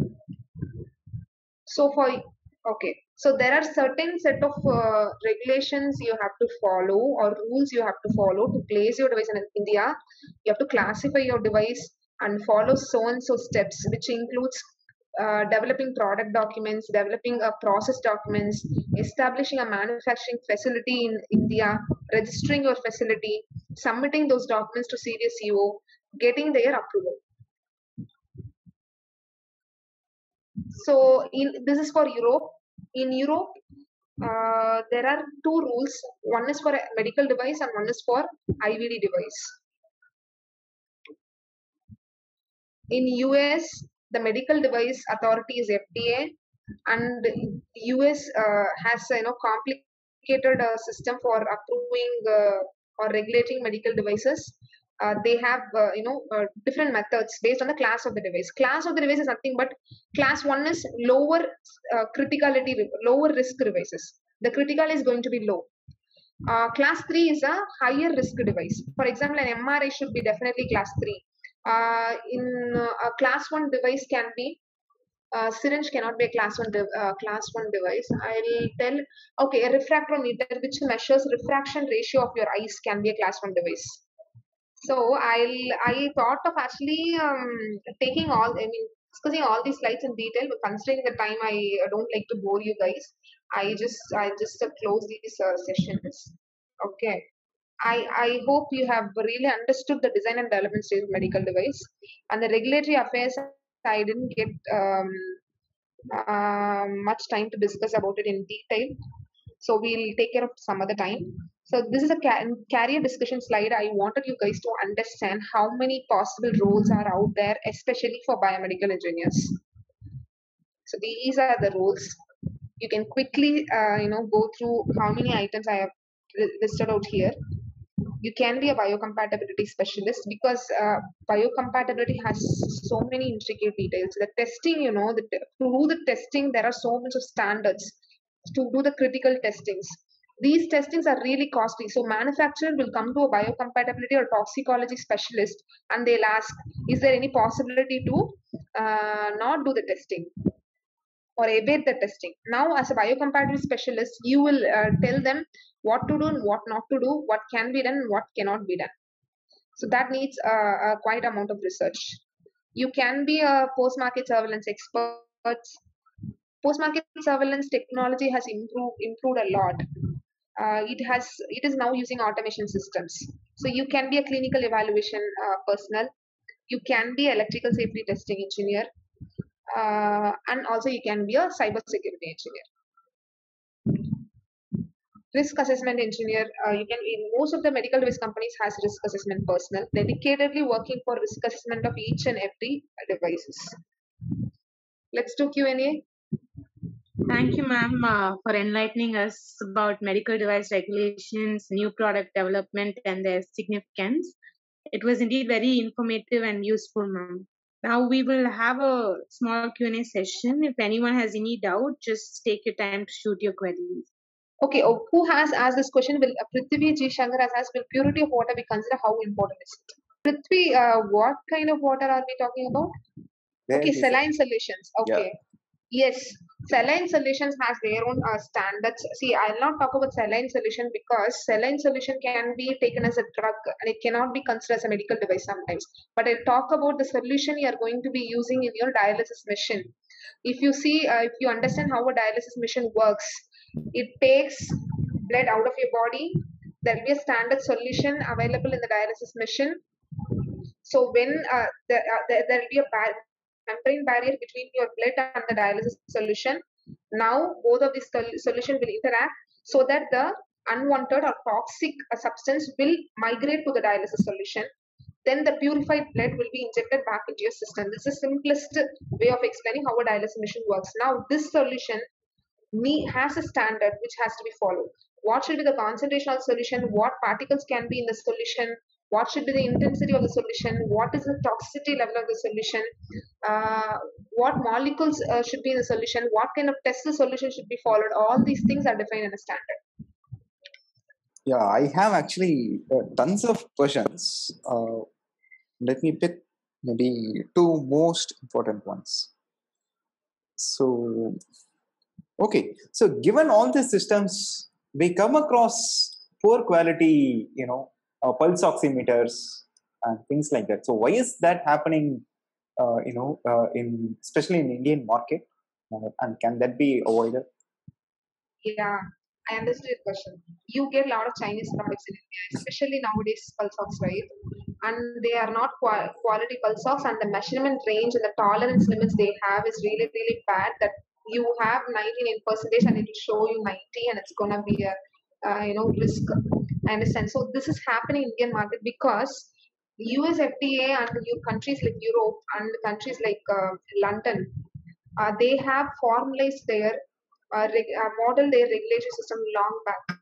So for okay, so there are certain set of uh, regulations you have to follow or rules you have to follow to place your device in India. You have to classify your device and follow so and so steps, which includes uh, developing product documents, developing a process documents, establishing a manufacturing facility in India, registering your facility, submitting those documents to C D S C O, getting their approval. So in this is for Europe. In Europe, uh, there are two rules. One is for a medical device and one is for I V D device. In U S, the medical device authority is F D A, and U S uh, has you know complicated uh, system for approving uh, or regulating medical devices. Uh, they have uh, you know uh, different methods based on the class of the device. Class of the device is nothing but class one is lower uh, criticality, lower risk devices. The critical is going to be low. Uh, class three is a higher risk device. For example, an M R I should be definitely class three. Uh, in uh, a class one device can be uh, syringe cannot be a class one uh, class one device. I'll tell okay, a refractometer which measures refraction ratio of your eyes can be a class one device. So I'll I thought of actually um, taking all I mean discussing all these slides in detail, but considering the time, I don't like to bore you guys. I just I just uh, close these uh, sessions. Okay. I, I hope you have really understood the design and development stage of medical device, and the regulatory affairs. I didn't get um, uh, much time to discuss about it in detail, so we'll take care of some other time. So this is a ca career discussion slide. I wanted you guys to understand how many possible roles are out there, especially for biomedical engineers. So these are the roles. You can quickly, uh, you know, go through how many items I have listed out here. You can be a biocompatibility specialist because uh, biocompatibility has so many intricate details. The testing, you know, the to do the testing, there are so much of standards to do the critical testings. These testings are really costly. So manufacturer will come to a biocompatibility or toxicology specialist and they'll ask, is there any possibility to uh, not do the testing or evade the testing? Now, as a biocompatibility specialist, you will uh, tell them what to do and what not to do, what can be done and what cannot be done. So that needs uh, a quite amount of research. You can be a post-market surveillance expert. Post-market surveillance technology has improved improved a lot. Uh, it has it is now using automation systems. So you can be a clinical evaluation uh, personnel. You can be electrical safety testing engineer. Uh, and also you can be a cyber security engineer. risk assessment engineer, uh, you can in most of the medical device companies has risk assessment personnel dedicatedly working for risk assessment of each and every devices. Let's do Q and A. Thank you, ma'am, uh, for enlightening us about medical device regulations, new product development, and their significance. It was indeed very informative and useful, ma'am. Now we will have a small Q and A session. If anyone has any doubt, just take your time to shoot your queries. Okay, oh, who has asked this question? Will uh, Prithvi G. Shankar has asked, will purity of water be considered? How important is it? Prithvi, uh, what kind of water are we talking about? Where Okay, is it? saline solutions. Yeah. Okay. Yes, saline solutions has their own uh, standards. See, I'll not talk about saline solution because saline solution can be taken as a drug and it cannot be considered as a medical device sometimes. But I'll talk about the solution you are going to be using in your dialysis machine. If you see, uh, if you understand how a dialysis machine works, it takes blood out of your body. There will be a standard solution available in the dialysis machine. So when uh, there, uh, there, there will be a bar- membrane barrier between your blood and the dialysis solution. Now both of these sol- solution will interact so that the unwanted or toxic uh, substance will migrate to the dialysis solution. Then the purified blood will be injected back into your system. This is the simplest way of explaining how a dialysis machine works. Now this solution me has a standard which has to be followed. What should be the concentration of solution? What particles can be in the solution? What should be the intensity of the solution? What is the toxicity level of the solution? Uh, what molecules uh, should be in the solution? What kind of test the solution should be followed? All these things are defined in a standard. Yeah, I have actually uh, tons of questions. Uh, let me pick maybe two most important ones. So, okay, so given all these systems, we come across poor quality, you know, uh, pulse oximeters and things like that. So, why is that happening? Uh, you know, uh, in especially in Indian market, uh, and can that be avoided? Yeah, I understood your question. You get a lot of Chinese products in India, especially nowadays pulse ox, right? And they are not qua- quality pulse ox, and the measurement range and the tolerance limits they have is really, really bad. That you have ninety-nine percentage and it will show you ninety, and it's gonna be a uh, you know risk. I understand. So this is happening in Indian market because U S F D A and you countries like Europe and countries like uh, London, uh, they have formalized their uh, reg- uh, model their regulatory system long back.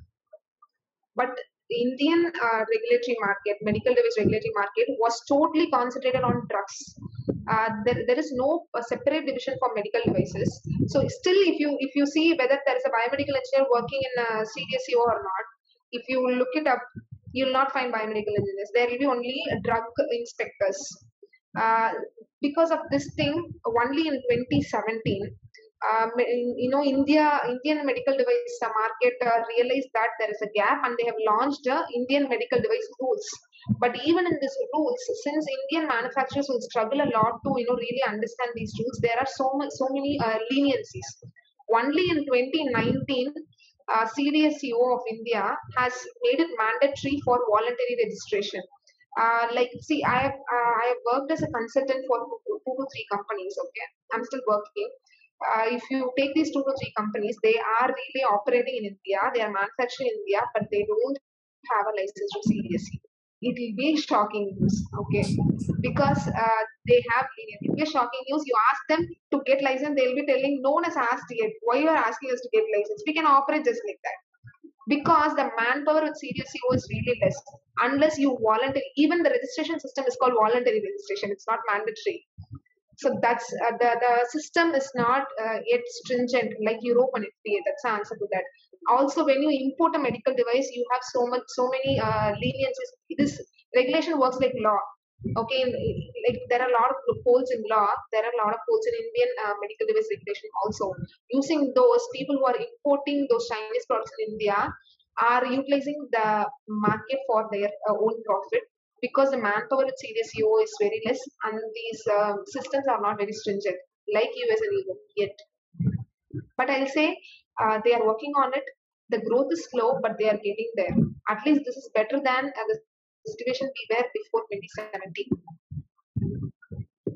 But the Indian uh, regulatory market, medical device regulatory market, was totally concentrated on drugs. Uh, there, there is no uh, separate division for medical devices. So still, if you if you see whether there is a biomedical engineer working in a C D S C O or not, if you look it up, you will not find biomedical engineers. There will be only drug inspectors. Uh, because of this thing, only in twenty seventeen, um, in- you know, India, Indian medical device uh, market uh, realized that there is a gap, and they have launched uh, Indian medical device rules. But even in these rules, since Indian manufacturers will struggle a lot to, you know, really understand these rules, there are so much, so many uh, leniencies. Only in twenty nineteen, uh, C D S C O of India has made it mandatory for voluntary registration. Uh, like, see, I have uh, I have worked as a consultant for two, two to three companies. Okay, I'm still working. Uh, if you take these two to three companies, they are really operating in India. They are manufacturing in India, but they don't have a license to C D S C. It will be shocking news, okay? Because uh, they have it will be shocking news. You ask them to get license, they'll be telling, no one has asked yet. Why you are asking us to get license? We can operate just like that. Because the manpower with C D S C O is really less. Unless you voluntary, even the registration system is called voluntary registration. It's not mandatory. So that's uh, the the system is not uh, yet stringent like Europe and F D A. That's the answer to that. Also, when you import a medical device, you have so much, so many uh, leniencies. This regulation works like law. Okay, like there are a lot of loopholes in law. There are a lot of holes in Indian uh, medical device regulation also. Using those, people who are importing those Chinese products in India are utilizing the market for their uh, own profit because the manpower at C D S C O is very less and these uh, systems are not very stringent like U S and Europe yet. But I'll say uh, they are working on it. The growth is slow, but they are getting there. At least this is better than uh, the situation we were before twenty seventeen.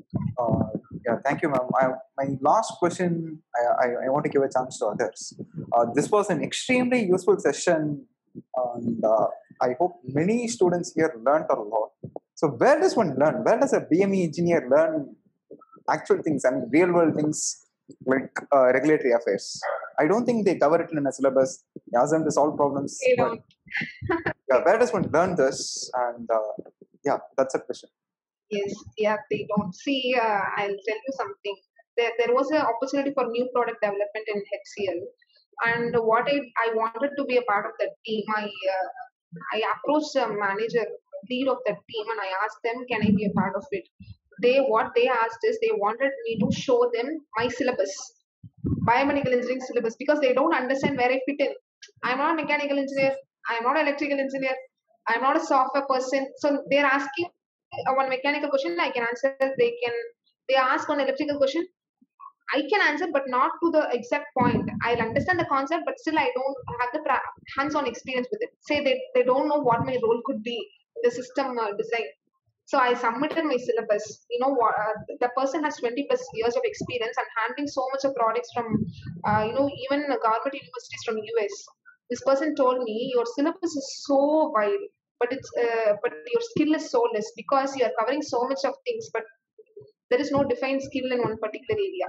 Uh, yeah, thank you, ma'am. I, my last question, I, I, I want to give a chance to others. Uh, this was an extremely useful session, and uh, I hope many students here learned a lot. So where does one learn? Where does a B M E engineer learn actual things, I mean real world things like uh, regulatory affairs? I don't think they cover it in a syllabus. They ask them to solve problems. They but, don't. yeah, where does one learn this? And uh, yeah, that's a question. Yes, yeah, they don't. See, uh, I'll tell you something. There, there was an opportunity for new product development in H C L, and what I, I wanted to be a part of that team. I uh, I approached the manager, lead of that team, and I asked them, can I be a part of it? They what they asked is they wanted me to show them my syllabus, biomedical engineering syllabus, because they don't understand where I fit in. I'm not a mechanical engineer. I'm not an electrical engineer. I'm not a software person. So they're asking one mechanical question, I can answer. They can they ask one electrical question, I can answer, but not to the exact point. I'll understand the concept, but still I don't have the pra- hands-on experience with it. Say they, they don't know what my role could be in the system uh, design. So I submitted my syllabus. You know what? Uh, the person has twenty plus years of experience and handling so much of products from, uh, you know, even government universities from U S. This person told me your syllabus is so wide, but it's uh, but your skill is so less because you are covering so much of things, but there is no defined skill in one particular area.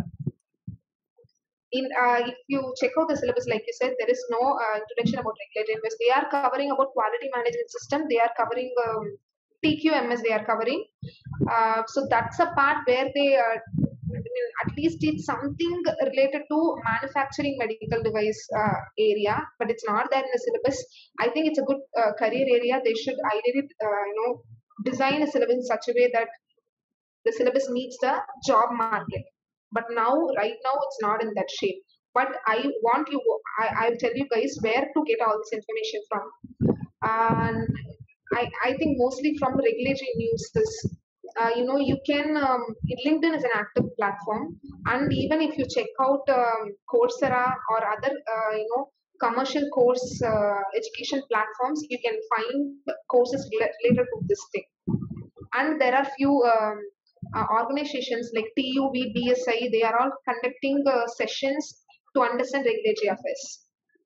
In uh, if you check out the syllabus, like you said, there is no uh, introduction about regulatory affairs. They are covering about quality management system. They are covering um, T Q M S. They are covering. Uh, so that's a part where they uh, I mean, at least it's something related to manufacturing medical device uh, area, but it's not there in the syllabus. I think it's a good uh, career area. They should ideally, uh, you know, design a syllabus in such a way that the syllabus meets the job market. But now, right now, it's not in that shape. But I want you, I, I'll tell you guys where to get all this information from. And I, I think mostly from regulatory news. Uh, you know, you can, um, LinkedIn is an active platform. And even if you check out um, Coursera or other, uh, you know, commercial course uh, education platforms, you can find courses related to this thing. And there are few um, uh, organizations like T U B, B S I, they are all conducting uh, sessions to understand regulatory affairs.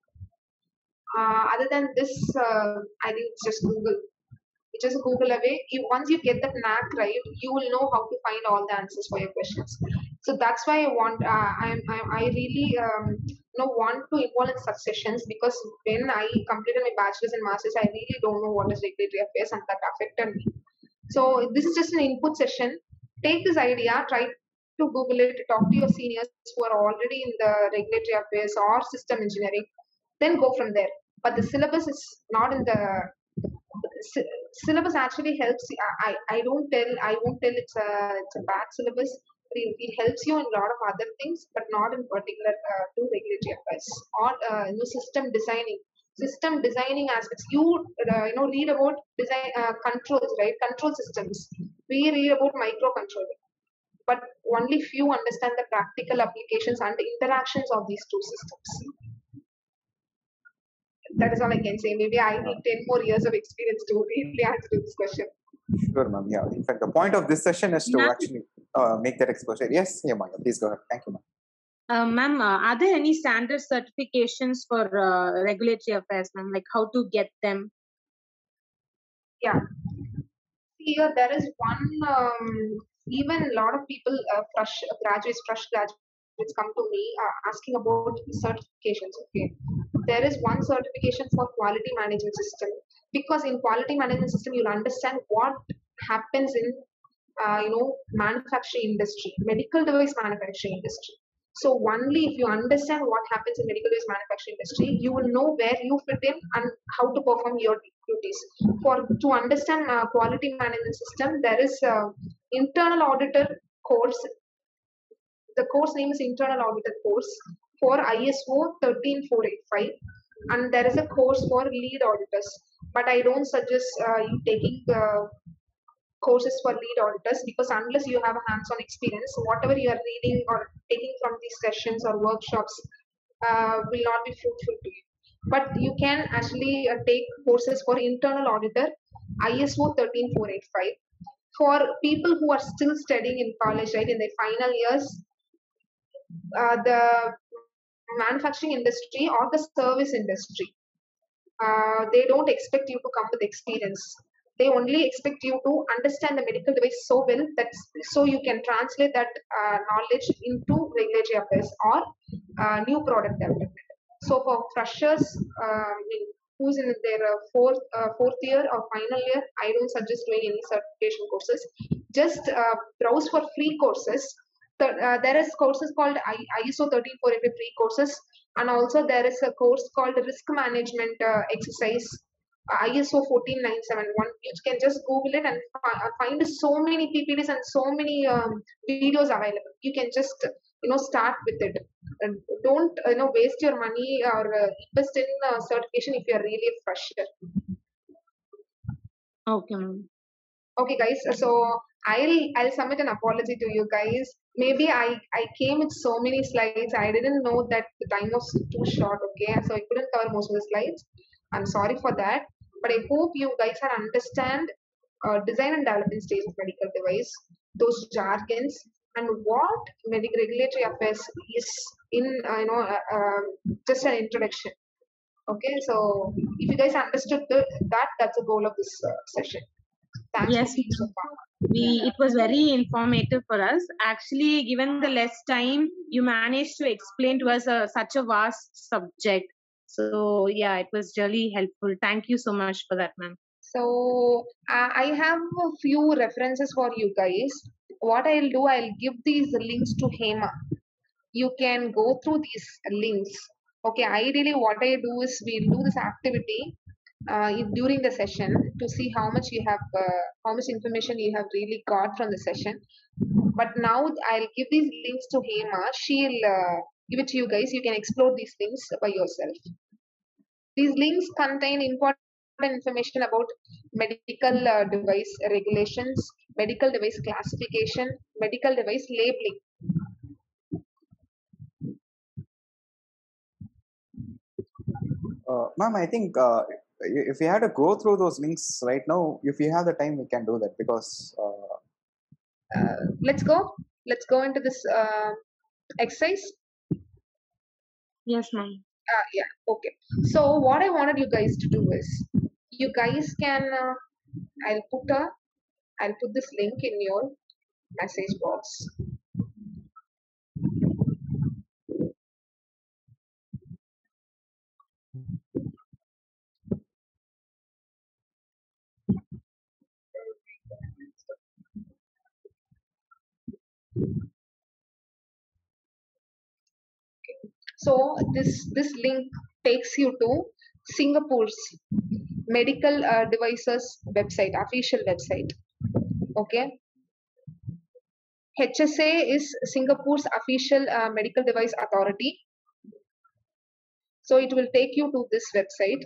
Uh, other than this, uh, I think it's just Google. It's just Google away. You, once you get that knack right, you will know how to find all the answers for your questions. So that's why I want, uh, I, I, I really um, you know, want to involve in such sessions, because when I completed my bachelor's and master's, I really don't know what is regulatory affairs, and that affected me. So this is just an input session. Take this idea, try to Google it, talk to your seniors who are already in the regulatory affairs or system engineering, then go from there. But the syllabus is not in the syllabus actually helps. I, I don't tell, I won't tell it's a, it's a bad syllabus. It, it helps you in a lot of other things, but not in particular uh, to regulatory affairs or uh, you know, system designing. System designing aspects. You uh, you know read about design uh, controls, right? Control systems. We read about microcontroller, but only few understand the practical applications and the interactions of these two systems. That is all I can say. Maybe I need ten more years of experience to really answer this question. Sure, ma'am. Yeah. In fact, the point of this session is to Ma'am? actually uh, make that exposure. Yes, yeah, Maya. Please go ahead. Thank you, ma'am. Uh, ma'am, uh, are there any standard certifications for uh, regulatory affairs, ma'am? Like how to get them? Yeah. Here there is one. Um, even a lot of people, uh, fresh graduates, fresh graduates, come to me uh, asking about certifications. Okay, there is one certification for quality management system, because in quality management system you'll understand what happens in uh, you know manufacturing industry, medical device manufacturing industry. So only if you understand what happens in medical device manufacturing industry, you will know where you fit in and how to perform your duties. For to understand uh, quality management system, there is uh, internal auditor course. The course name is internal auditor course for I S O thirteen four eighty-five, and there is a course for lead auditors. But I don't suggest uh, you taking uh, courses for lead auditors, because unless you have a hands-on experience, whatever you are reading or taking from these sessions or workshops uh, will not be fruitful to you. But you can actually uh, take courses for internal auditor I S O thirteen four eighty-five. For people who are still studying in college, right, in their final years, uh, the manufacturing industry or the service industry. Uh, they don't expect you to come with experience. They only expect you to understand the medical device so well that so you can translate that uh, knowledge into regulatory affairs or uh, new product development. So for freshers uh, who's in their uh, fourth uh, fourth year or final year, I don't suggest doing any certification courses. Just uh, browse for free courses. Th- uh, there is courses called I- ISO thirteen four eighty-three courses, and also there is a course called risk management uh, exercise, uh, ISO fourteen nine seven one. You can just Google it and fi- uh, find so many P P Ts and so many um, videos available. You can just you know start with it. And don't you know waste your money or uh, invest in uh, certification if you are really a fresher. Okay, ma'am. Okay, guys. So I'll I'll submit an apology to you guys. Maybe I I came with so many slides. I didn't know that the time was too short. Okay, so I couldn't cover most of the slides. I'm sorry for that. But I hope you guys can understand uh, design and development stage of medical device, those jargons, and what medical regulatory affairs is in uh, you know uh, um, just an introduction. Okay, so if you guys understood the, that, that's the goal of this uh, session. Thanks Yes, for being so far. we it was very informative for us. Actually, given the less time, you managed to explain to us a, such a vast subject. So yeah, it was really helpful. Thank you so much for that, ma'am. So uh, I have a few references for you guys. What I'll do, I'll give these links to Hema. You can go through these links. Okay, ideally what I do is we'll do this activity uh, in- during the session to see how much you have, uh, how much information you have really got from the session. But now I'll give these links to Hema. She'll uh, give it to you guys. You can explore these links by yourself. These links contain important information about medical uh, device regulations, medical device classification, medical device labeling. Uh, ma'am, I think uh, if we had to go through those links right now, if you have the time, we can do that because. Uh, Uh, let's go. Let's go into this uh, exercise. Yes, ma'am. Uh, yeah, okay. So what I wanted you guys to do is, you guys can, uh, I'll put a, I'll put this link in your message box. So this this link takes you to Singapore's medical uh, devices website, official website. Okay. H S A is Singapore's official uh, medical device authority. So it will take you to this website,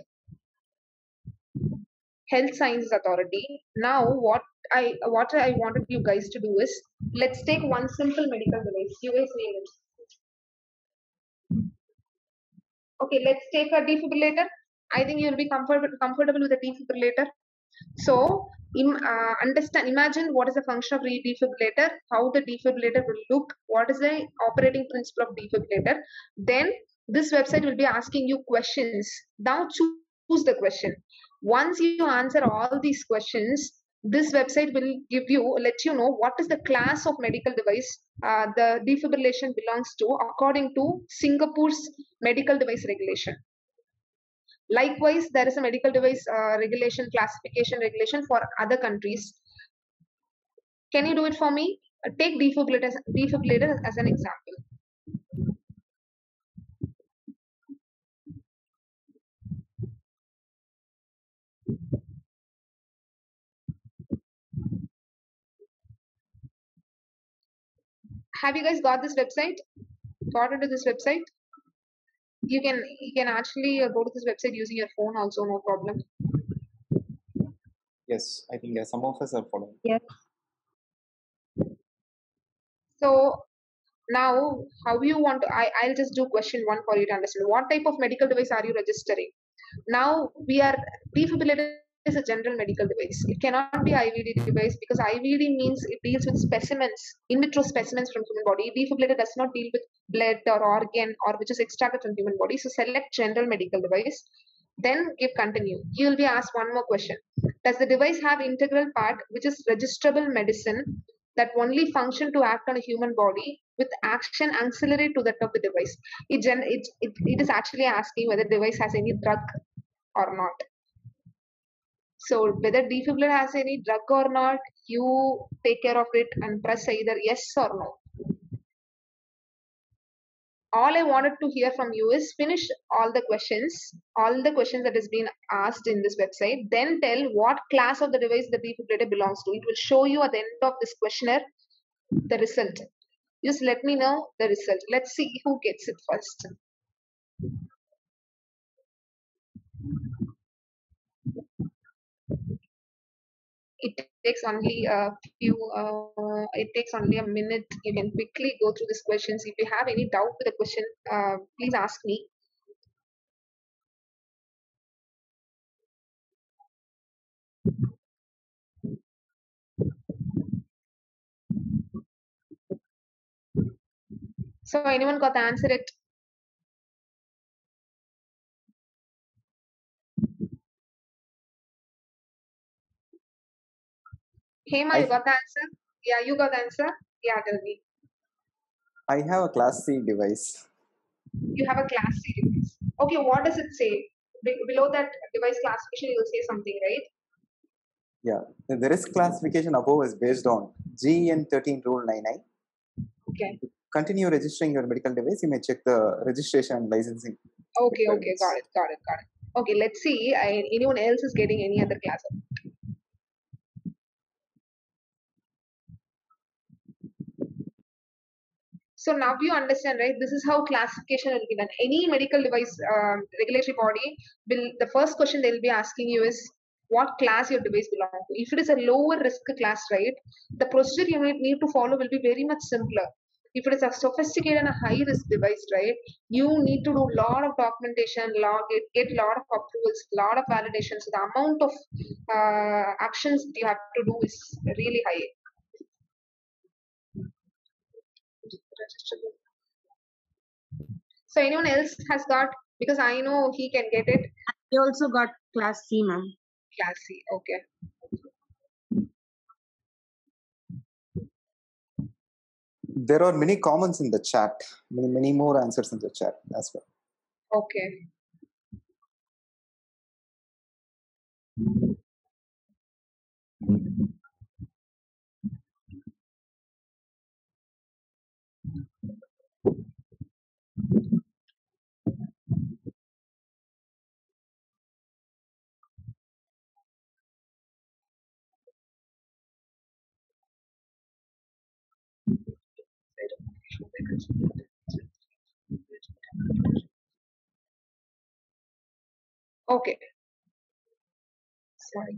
Health Sciences Authority. Now what I what I wanted you guys to do is, let's take one simple medical device. You guys name it. Okay, let's take a defibrillator. I think you'll be comfort, comfortable with a defibrillator. So, im, uh, understand, imagine what is the function of the defibrillator, how the defibrillator will look, what is the operating principle of defibrillator. Then this website will be asking you questions. Now choose the question. Once you answer all these questions, this website will give you, let you know what is the class of medical device uh, the defibrillation belongs to according to Singapore's medical device regulation. Likewise, there is a medical device uh, regulation, classification regulation for other countries. Can you do it for me? Uh, take defibrillator, defibrillator as an example. Have you guys got this website? Got into this website? You can you can actually uh, go to this website using your phone also, no problem. yes, I think yeah, some of us are following. Yes. So now, how you want to? I I'll just do question one for you to understand. What type of medical device are you registering? Now we are defibrillator is a general medical device. It cannot be I V D device because I V D means it deals with specimens, in vitro specimens from human body. Defibrillator does not deal with blood or organ or which is extracted from human body. So select general medical device. Then give continue. You will be asked one more question. Does the device have integral part which is registrable medicine that only function to act on a human body with action ancillary to that of the device? It, gen- it, it, it is actually asking whether the device has any drug or not. So whether defibrillator has any drug or not, you take care of it and press either yes or no. All I wanted to hear from you is finish all the questions, all the questions that has been asked in this website, then tell what class of the device the defibrillator belongs to. It will show you at the end of this questionnaire the result. Just let me know the result. Let's see who gets it first. It takes only a few, uh, it takes only a minute. You can quickly go through these questions. If you have any doubt with the question, uh, please ask me. So anyone got the answer it? Hema, I, you got the answer? Yeah, you got the answer? Yeah, tell me. I have a class C device. You have a class C device. Okay, what does it say? Be- below that device classification, you will say something, right? Yeah, the risk classification above is based on G E N thirteen rule ninety-nine. Okay. Continue registering your medical device. You may check the registration and licensing. Okay, okay, got it, got it, got it. Okay, let's see. I, anyone else is getting any other class? So now you understand, right? This is how classification will be done. Any medical device um, regulatory body will, the first question they'll be asking you is what class your device belongs to. If it is a lower risk class, right, the procedure you need need to follow will be very much simpler. If it is a sophisticated and a high risk device, right, you need to do a lot of documentation, log it, get a lot of approvals, lot of validations. So the amount of uh, actions you have to do is really high. So anyone else has got, because I know he can get it. He also got class C, ma'am. Class C, okay. There are many comments in the chat, many, many more answers in the chat as well. Okay. Okay. Sorry.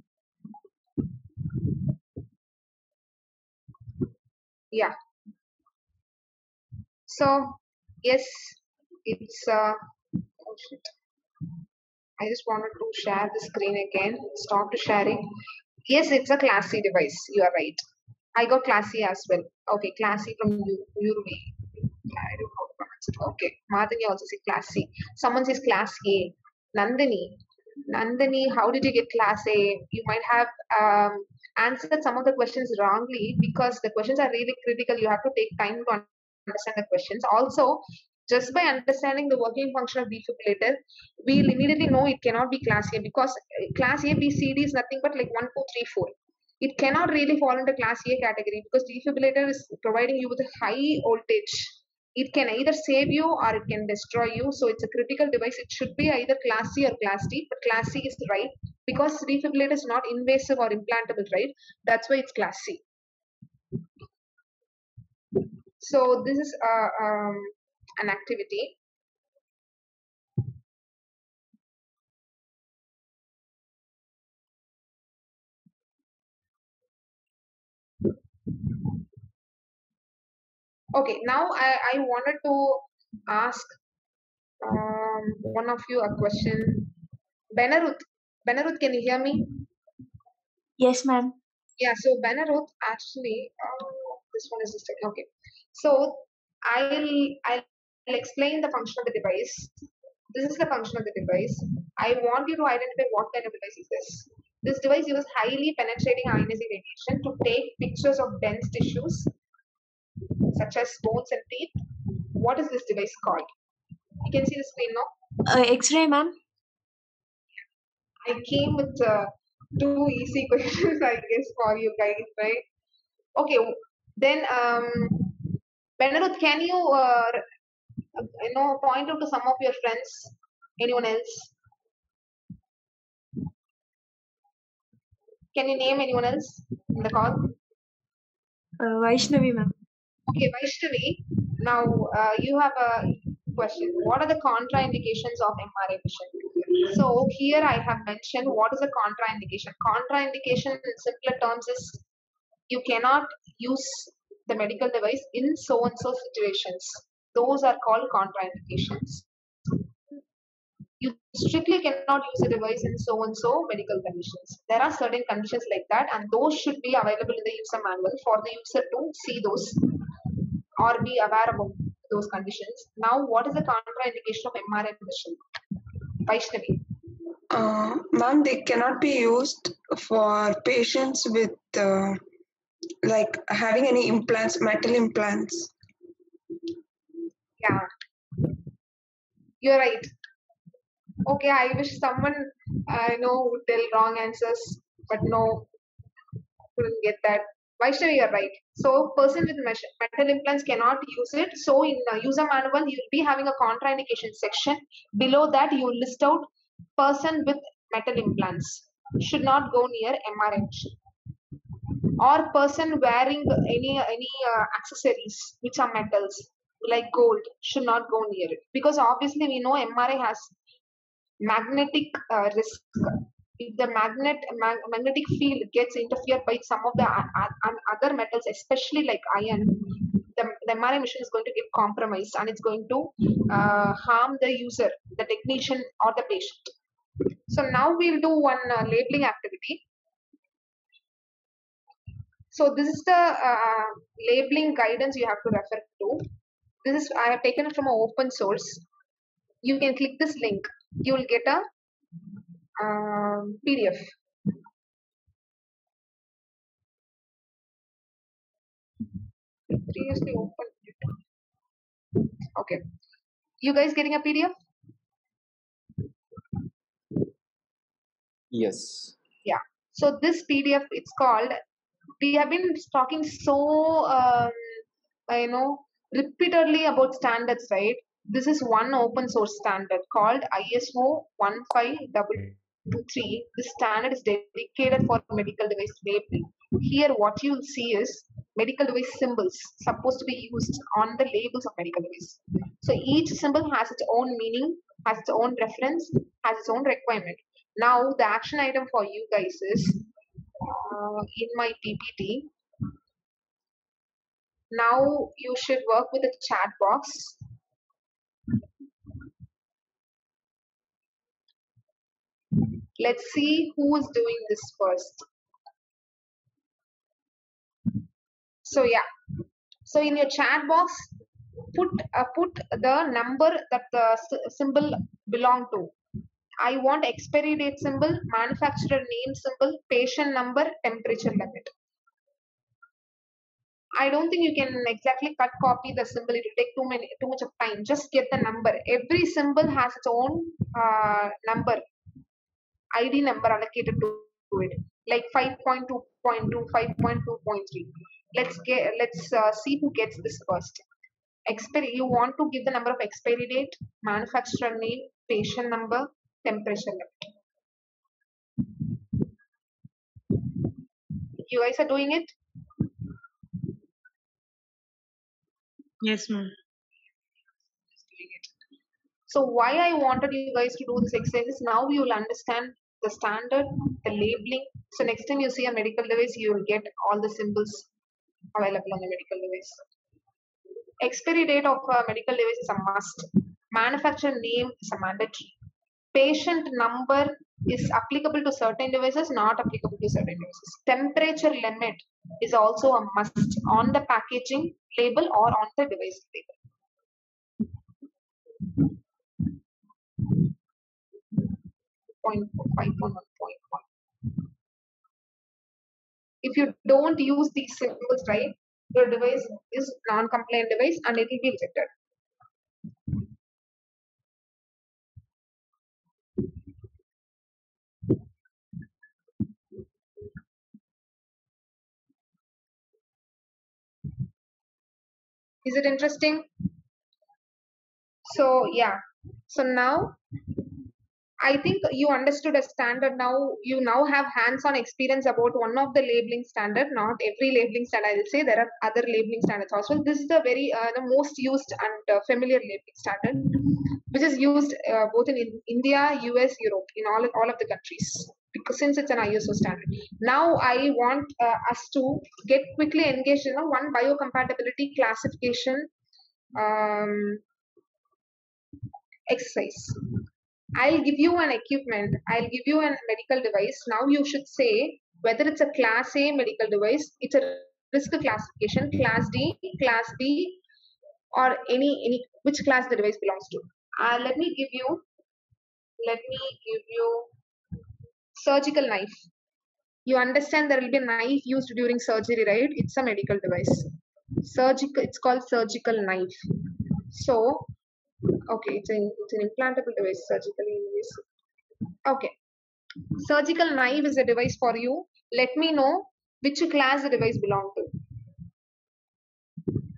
Yeah. So yes, it's uh oh shit. I just wanted to share the screen again. Stop to sharing. Yes, it's a class C device. You are right. I got class C as well. Okay, class C from Urvi. I don't know how to pronounce it. Okay. Madhani also says class C. Someone says class A. Nandini. Nandini, how did you get class A? You might have um, answered some of the questions wrongly because the questions are really critical. You have to take time to understand the questions. Also, just by understanding the working function of defibrillator, we'll immediately know it cannot be class A because class A, B, C, D is nothing but like one, two, three, four. It cannot really fall into class A category because defibrillator is providing you with a high voltage. It can either save you or it can destroy you. So it's a critical device. It should be either class C or class D, but class C is right because defibrillator is not invasive or implantable, right? That's why it's class C. So this is uh, um, an activity. Okay, now I, I wanted to ask um, one of you a question. Benaruth, Benaruth, can you hear me? Yes, ma'am. Yeah, so Benaroth actually, uh, this one is just okay. So I'll I'll explain the function of the device. This is the function of the device. I want you to identify what kind of device is this. This device uses highly penetrating ionizing radiation to take pictures of dense tissues such as bones and teeth. What is this device called? You can see the screen now. Uh, X-ray, ma'am. I came with uh, two easy questions, I guess, for you guys, right? Okay, then um, Benaruth, can you uh, you know point out to some of your friends? Anyone else? Can you name anyone else in the call? Uh, Vaishnavi, ma'am. Okay, Vaishnavi. Now uh, you have a question. What are the contraindications of M R I vision? So here I have mentioned what is a contraindication. Contraindication in simpler terms is you cannot use the medical device in so and so situations. Those are called contraindications. You strictly cannot use the device in so and so medical conditions. There are certain conditions like that, and those should be available in the user manual for the user to see those or be aware about those conditions. Now, what is the contraindication of M R I vision? Vaishnavi. Uh, ma'am, they cannot be used for patients with uh, like having any implants, metal implants. Yeah, you're right. Okay, I wish someone I uh, know would tell wrong answers, but no, couldn't get that. Vaishnavi, you're right. So, person with metal implants cannot use it. So, in uh, user manual, you'll be having a contraindication section. Below that, you list out person with metal implants should not go near M R I machine, or person wearing any any uh, accessories which are metals like gold should not go near it, because obviously we know M R I has magnetic uh, risk. If the magnet mag, magnetic field gets interfered by some of the uh, other metals, especially like iron, the, the M R I machine is going to get compromised and it's going to uh, harm the user, the technician or the patient. So now we'll do one uh, labeling activity. So this is the uh, labeling guidance you have to refer to. This is I have taken it from an open source. You can click this link. You will get a um, P D F. Previously opened it. Okay. You guys getting a P D F? Yes. Yeah. So this P D F, it's called, we have been talking so, um, you know, repeatedly about standards, right? This is one open source standard called I S O one five two two three. This standard is dedicated for medical device labeling. Here, what you'll see is medical device symbols supposed to be used on the labels of medical device. So each symbol has its own meaning, has its own reference, has its own requirement. Now, the action item for you guys is uh, in my P P T. Now you should work with a chat box. Let's see who is doing this first. So yeah, so in your chat box, put uh, put the number that the symbol belong to. I want expiry date symbol, manufacturer name symbol, patient number, temperature limit. I don't think you can exactly cut copy the symbol. It will take too many too much of time. Just get the number. Every symbol has its own uh, number, I D number allocated to it, like five point two point two, five point two point three. Let's get let's uh, see who gets this first. Expiry. You want to give the number of expiry date, manufacturer name, patient number, temperature limit. You guys are doing it? Yes, ma'am. So why I wanted you guys to do this exercise is now you will understand the standard, the labeling. So next time you see a medical device, you will get all the symbols available on the medical device. Expiry date of a medical device is a must. Manufacturer name is a mandatory. patient number is applicable to certain devices, not applicable to certain devices. Temperature limit is also a must on the packaging label or on the device label. Point five point one point one. If you don't use these symbols right, your device is non-compliant device and it will be rejected. Is it interesting? So yeah, so now I think you understood a standard. Now you now have hands-on experience about one of the labeling standard. Not every labeling standard. I will say there are other labeling standards also. This is the very uh, the most used and uh, familiar labeling standard, which is used uh, both in, in India, U S, Europe, in all all of the countries. Because since it's an I S O standard. Now I want uh, us to get quickly engaged in you know, one biocompatibility classification um, exercise. I'll give you an equipment, I'll give you a medical device. Now you should say whether it's a class A medical device, it's a risk classification, class D, class B, or any, any which class the device belongs to. Uh, let me give you, let me give you surgical knife. You understand there will be a knife used during surgery, right? It's a medical device. Surgical, it's called surgical knife. So, okay, it's an, it's an implantable device, surgically invasive. Okay, surgical knife is a device for you. Let me know which class the device belongs to.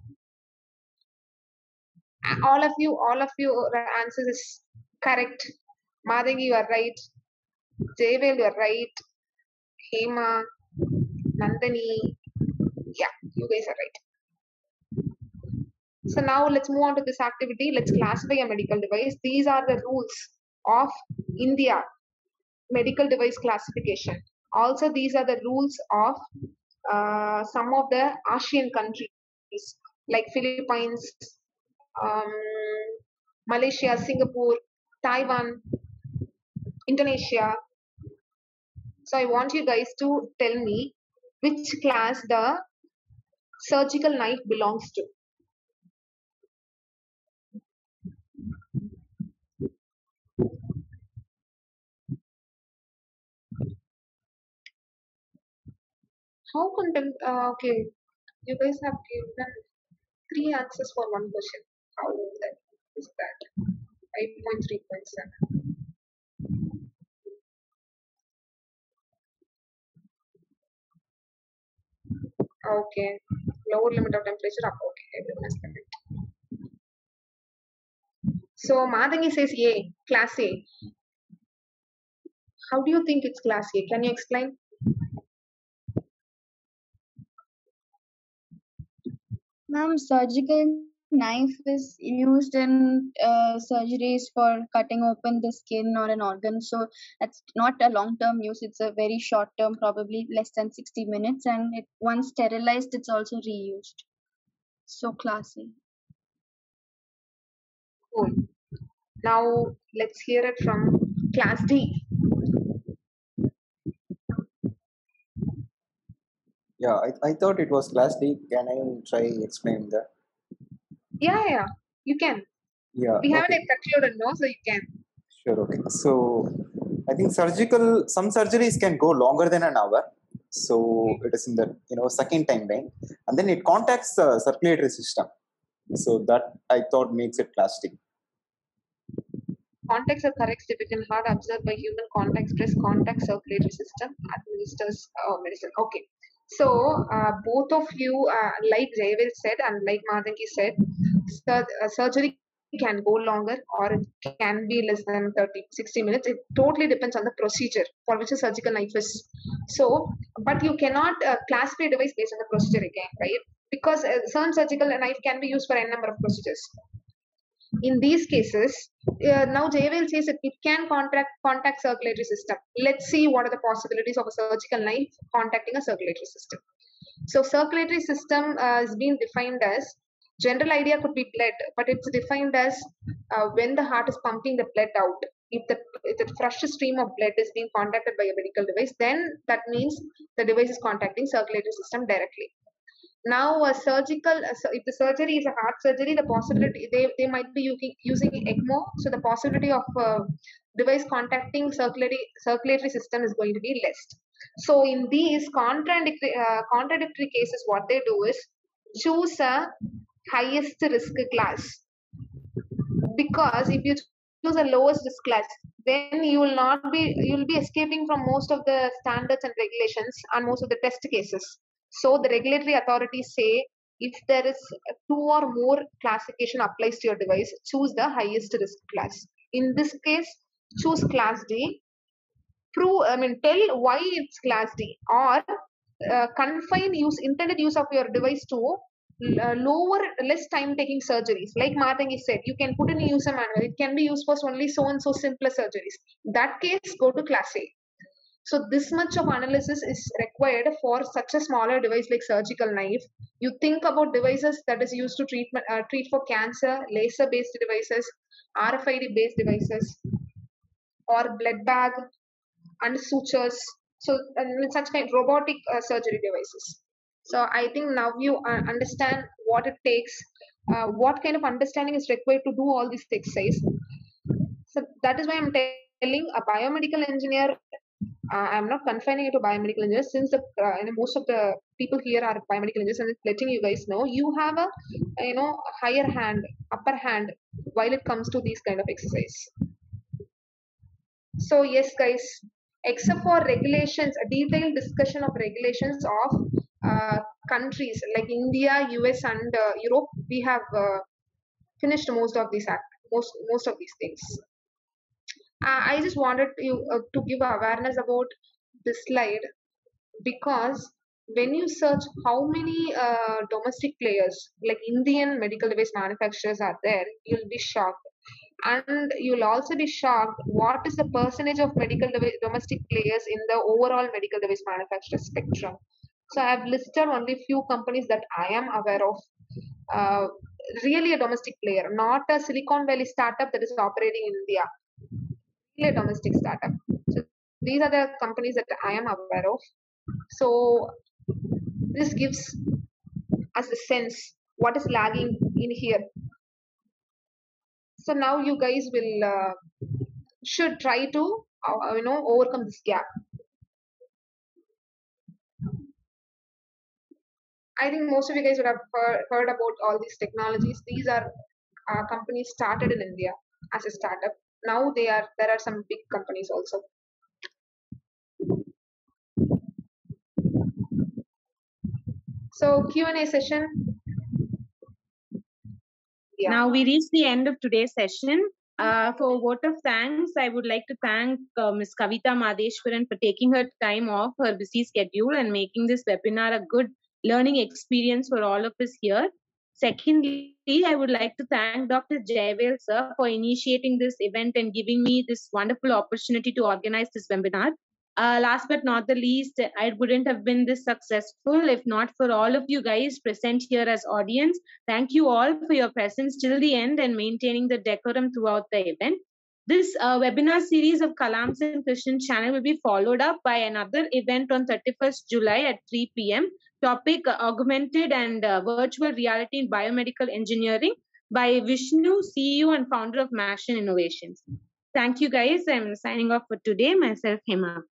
All of you, all of you answers is correct. Madangi, you are right. Jayvel, you are right. Hema, Nandani, yeah, you guys are right. So now let's move on to this activity. Let's classify a medical device. These are the rules of India medical device classification. Also, these are the rules of uh, some of the Asian countries like Philippines, um, Malaysia, Singapore, Taiwan, Indonesia. So I want you guys to tell me which class the surgical knife belongs to. How content? Uh, okay, you guys have given three answers for one question. How that is that? five point three point seven. Okay, lower limit of temperature up. Okay, everyone is correct. So Madangi says A, class A. How do you think it's class A? Can you explain? Ma'am, surgical knife is used in uh, surgeries for cutting open the skin or an organ. So that's not a long-term use. It's a very short-term, probably less than sixty minutes. And it, once sterilized, it's also reused. So classy. Cool. Now let's hear it from class D. Yeah, I, I thought it was class D. Can I try explaining that? Yeah, yeah, you can. Yeah. We okay. haven't concluded, no, so you can. Sure, okay. So I think surgical, some surgeries can go longer than an hour. So it is in the, you know, second timeline. And then it contacts the circulatory system. So that I thought makes it class D. Contacts are correct typical hard observed by human contact stress contact circulatory system administers uh, medicine. Okay. So uh, both of you, uh, like Jayvel said and like Madangi said, sur uh, surgery can go longer or it can be less than thirty, sixty minutes. It totally depends on the procedure for which a surgical knife is. So, but you cannot uh, classify a device based on the procedure again, right? Because a certain surgical knife can be used for n number of procedures. In these cases, uh, now Jayvel says that it can contact contact circulatory system. Let's see what are the possibilities of a surgical knife contacting a circulatory system. So circulatory system uh, is being defined as, general idea could be blood, but it's defined as uh, when the heart is pumping the blood out. If the, if the fresh stream of blood is being contacted by a medical device, then that means the device is contacting circulatory system directly. Now, a surgical, if the surgery is a heart surgery, the possibility they, they might be using, using ECMO, so the possibility of uh, device contacting circulatory circulatory system is going to be less. So, in these contradictory uh, contradictory cases, what they do is choose a highest risk class, because if you choose a lowest risk class, then you will not be you will be escaping from most of the standards and regulations and most of the test cases. So the regulatory authorities say if there is two or more classification applies to your device, choose the highest risk class. In this case, choose class D. Prove, I mean, tell why it's class D, or uh, confine use intended use of your device to uh, lower, less time taking surgeries. Like Matangi said, you can put in a user manual. It can be used for only so and so simpler surgeries. In that case, go to class A. So this much of analysis is required for such a smaller device like surgical knife. You think about devices that is used to treatment, uh, treat for cancer, laser-based devices, R F I D-based devices, or blood bag and sutures. So and such kind of robotic uh, surgery devices. So I think now you uh, understand what it takes, uh, what kind of understanding is required to do all this exercise. So that is why I'm telling a biomedical engineer. Uh, I'm not confining it to biomedical engineers, since the uh, you know, most of the people here are biomedical engineers, and letting you guys know you have a you know higher hand, upper hand while it comes to these kind of exercise. So yes, guys, except for regulations, a detailed discussion of regulations of uh, countries like India, U S, and uh, Europe, we have uh, finished most of these act, most most of these things. Uh, I just wanted you uh, to give awareness about this slide, because when you search how many uh, domestic players like Indian medical device manufacturers are there, you'll be shocked. And you'll also be shocked what is the percentage of medical device, domestic players in the overall medical device manufacturer spectrum. So I have listed only few companies that I am aware of. Uh, really a domestic player, not a Silicon Valley startup that is operating in India. Really a domestic startup. So these are the companies that I am aware of. So this gives us a sense what is lagging in here. So now you guys will uh, should try to uh, you know overcome this gap. I think most of you guys would have heard, heard about all these technologies. These are uh, companies started in India as a startup. Now they are there are some big companies also. So Q and A session. Yeah. Now we reach the end of today's session. Uh, for a vote of thanks, I would like to thank uh, Miz Kavita Madheshwaran for taking her time off her busy schedule and making this webinar a good learning experience for all of us here. Secondly, I would like to thank Doctor Jayvel sir for initiating this event and giving me this wonderful opportunity to organize this webinar. Uh, last but not the least, I wouldn't have been this successful if not for all of you guys present here as audience. Thank you all for your presence till the end and maintaining the decorum throughout the event. This uh, webinar series of Kalams and Krishnan channel will be followed up by another event on thirty-first July at three p m Topic uh, augmented and uh, virtual reality in biomedical engineering by Vishnu, C E O and founder of Mashin Innovations. Thank you guys. I'm signing off for today. Myself, Hema.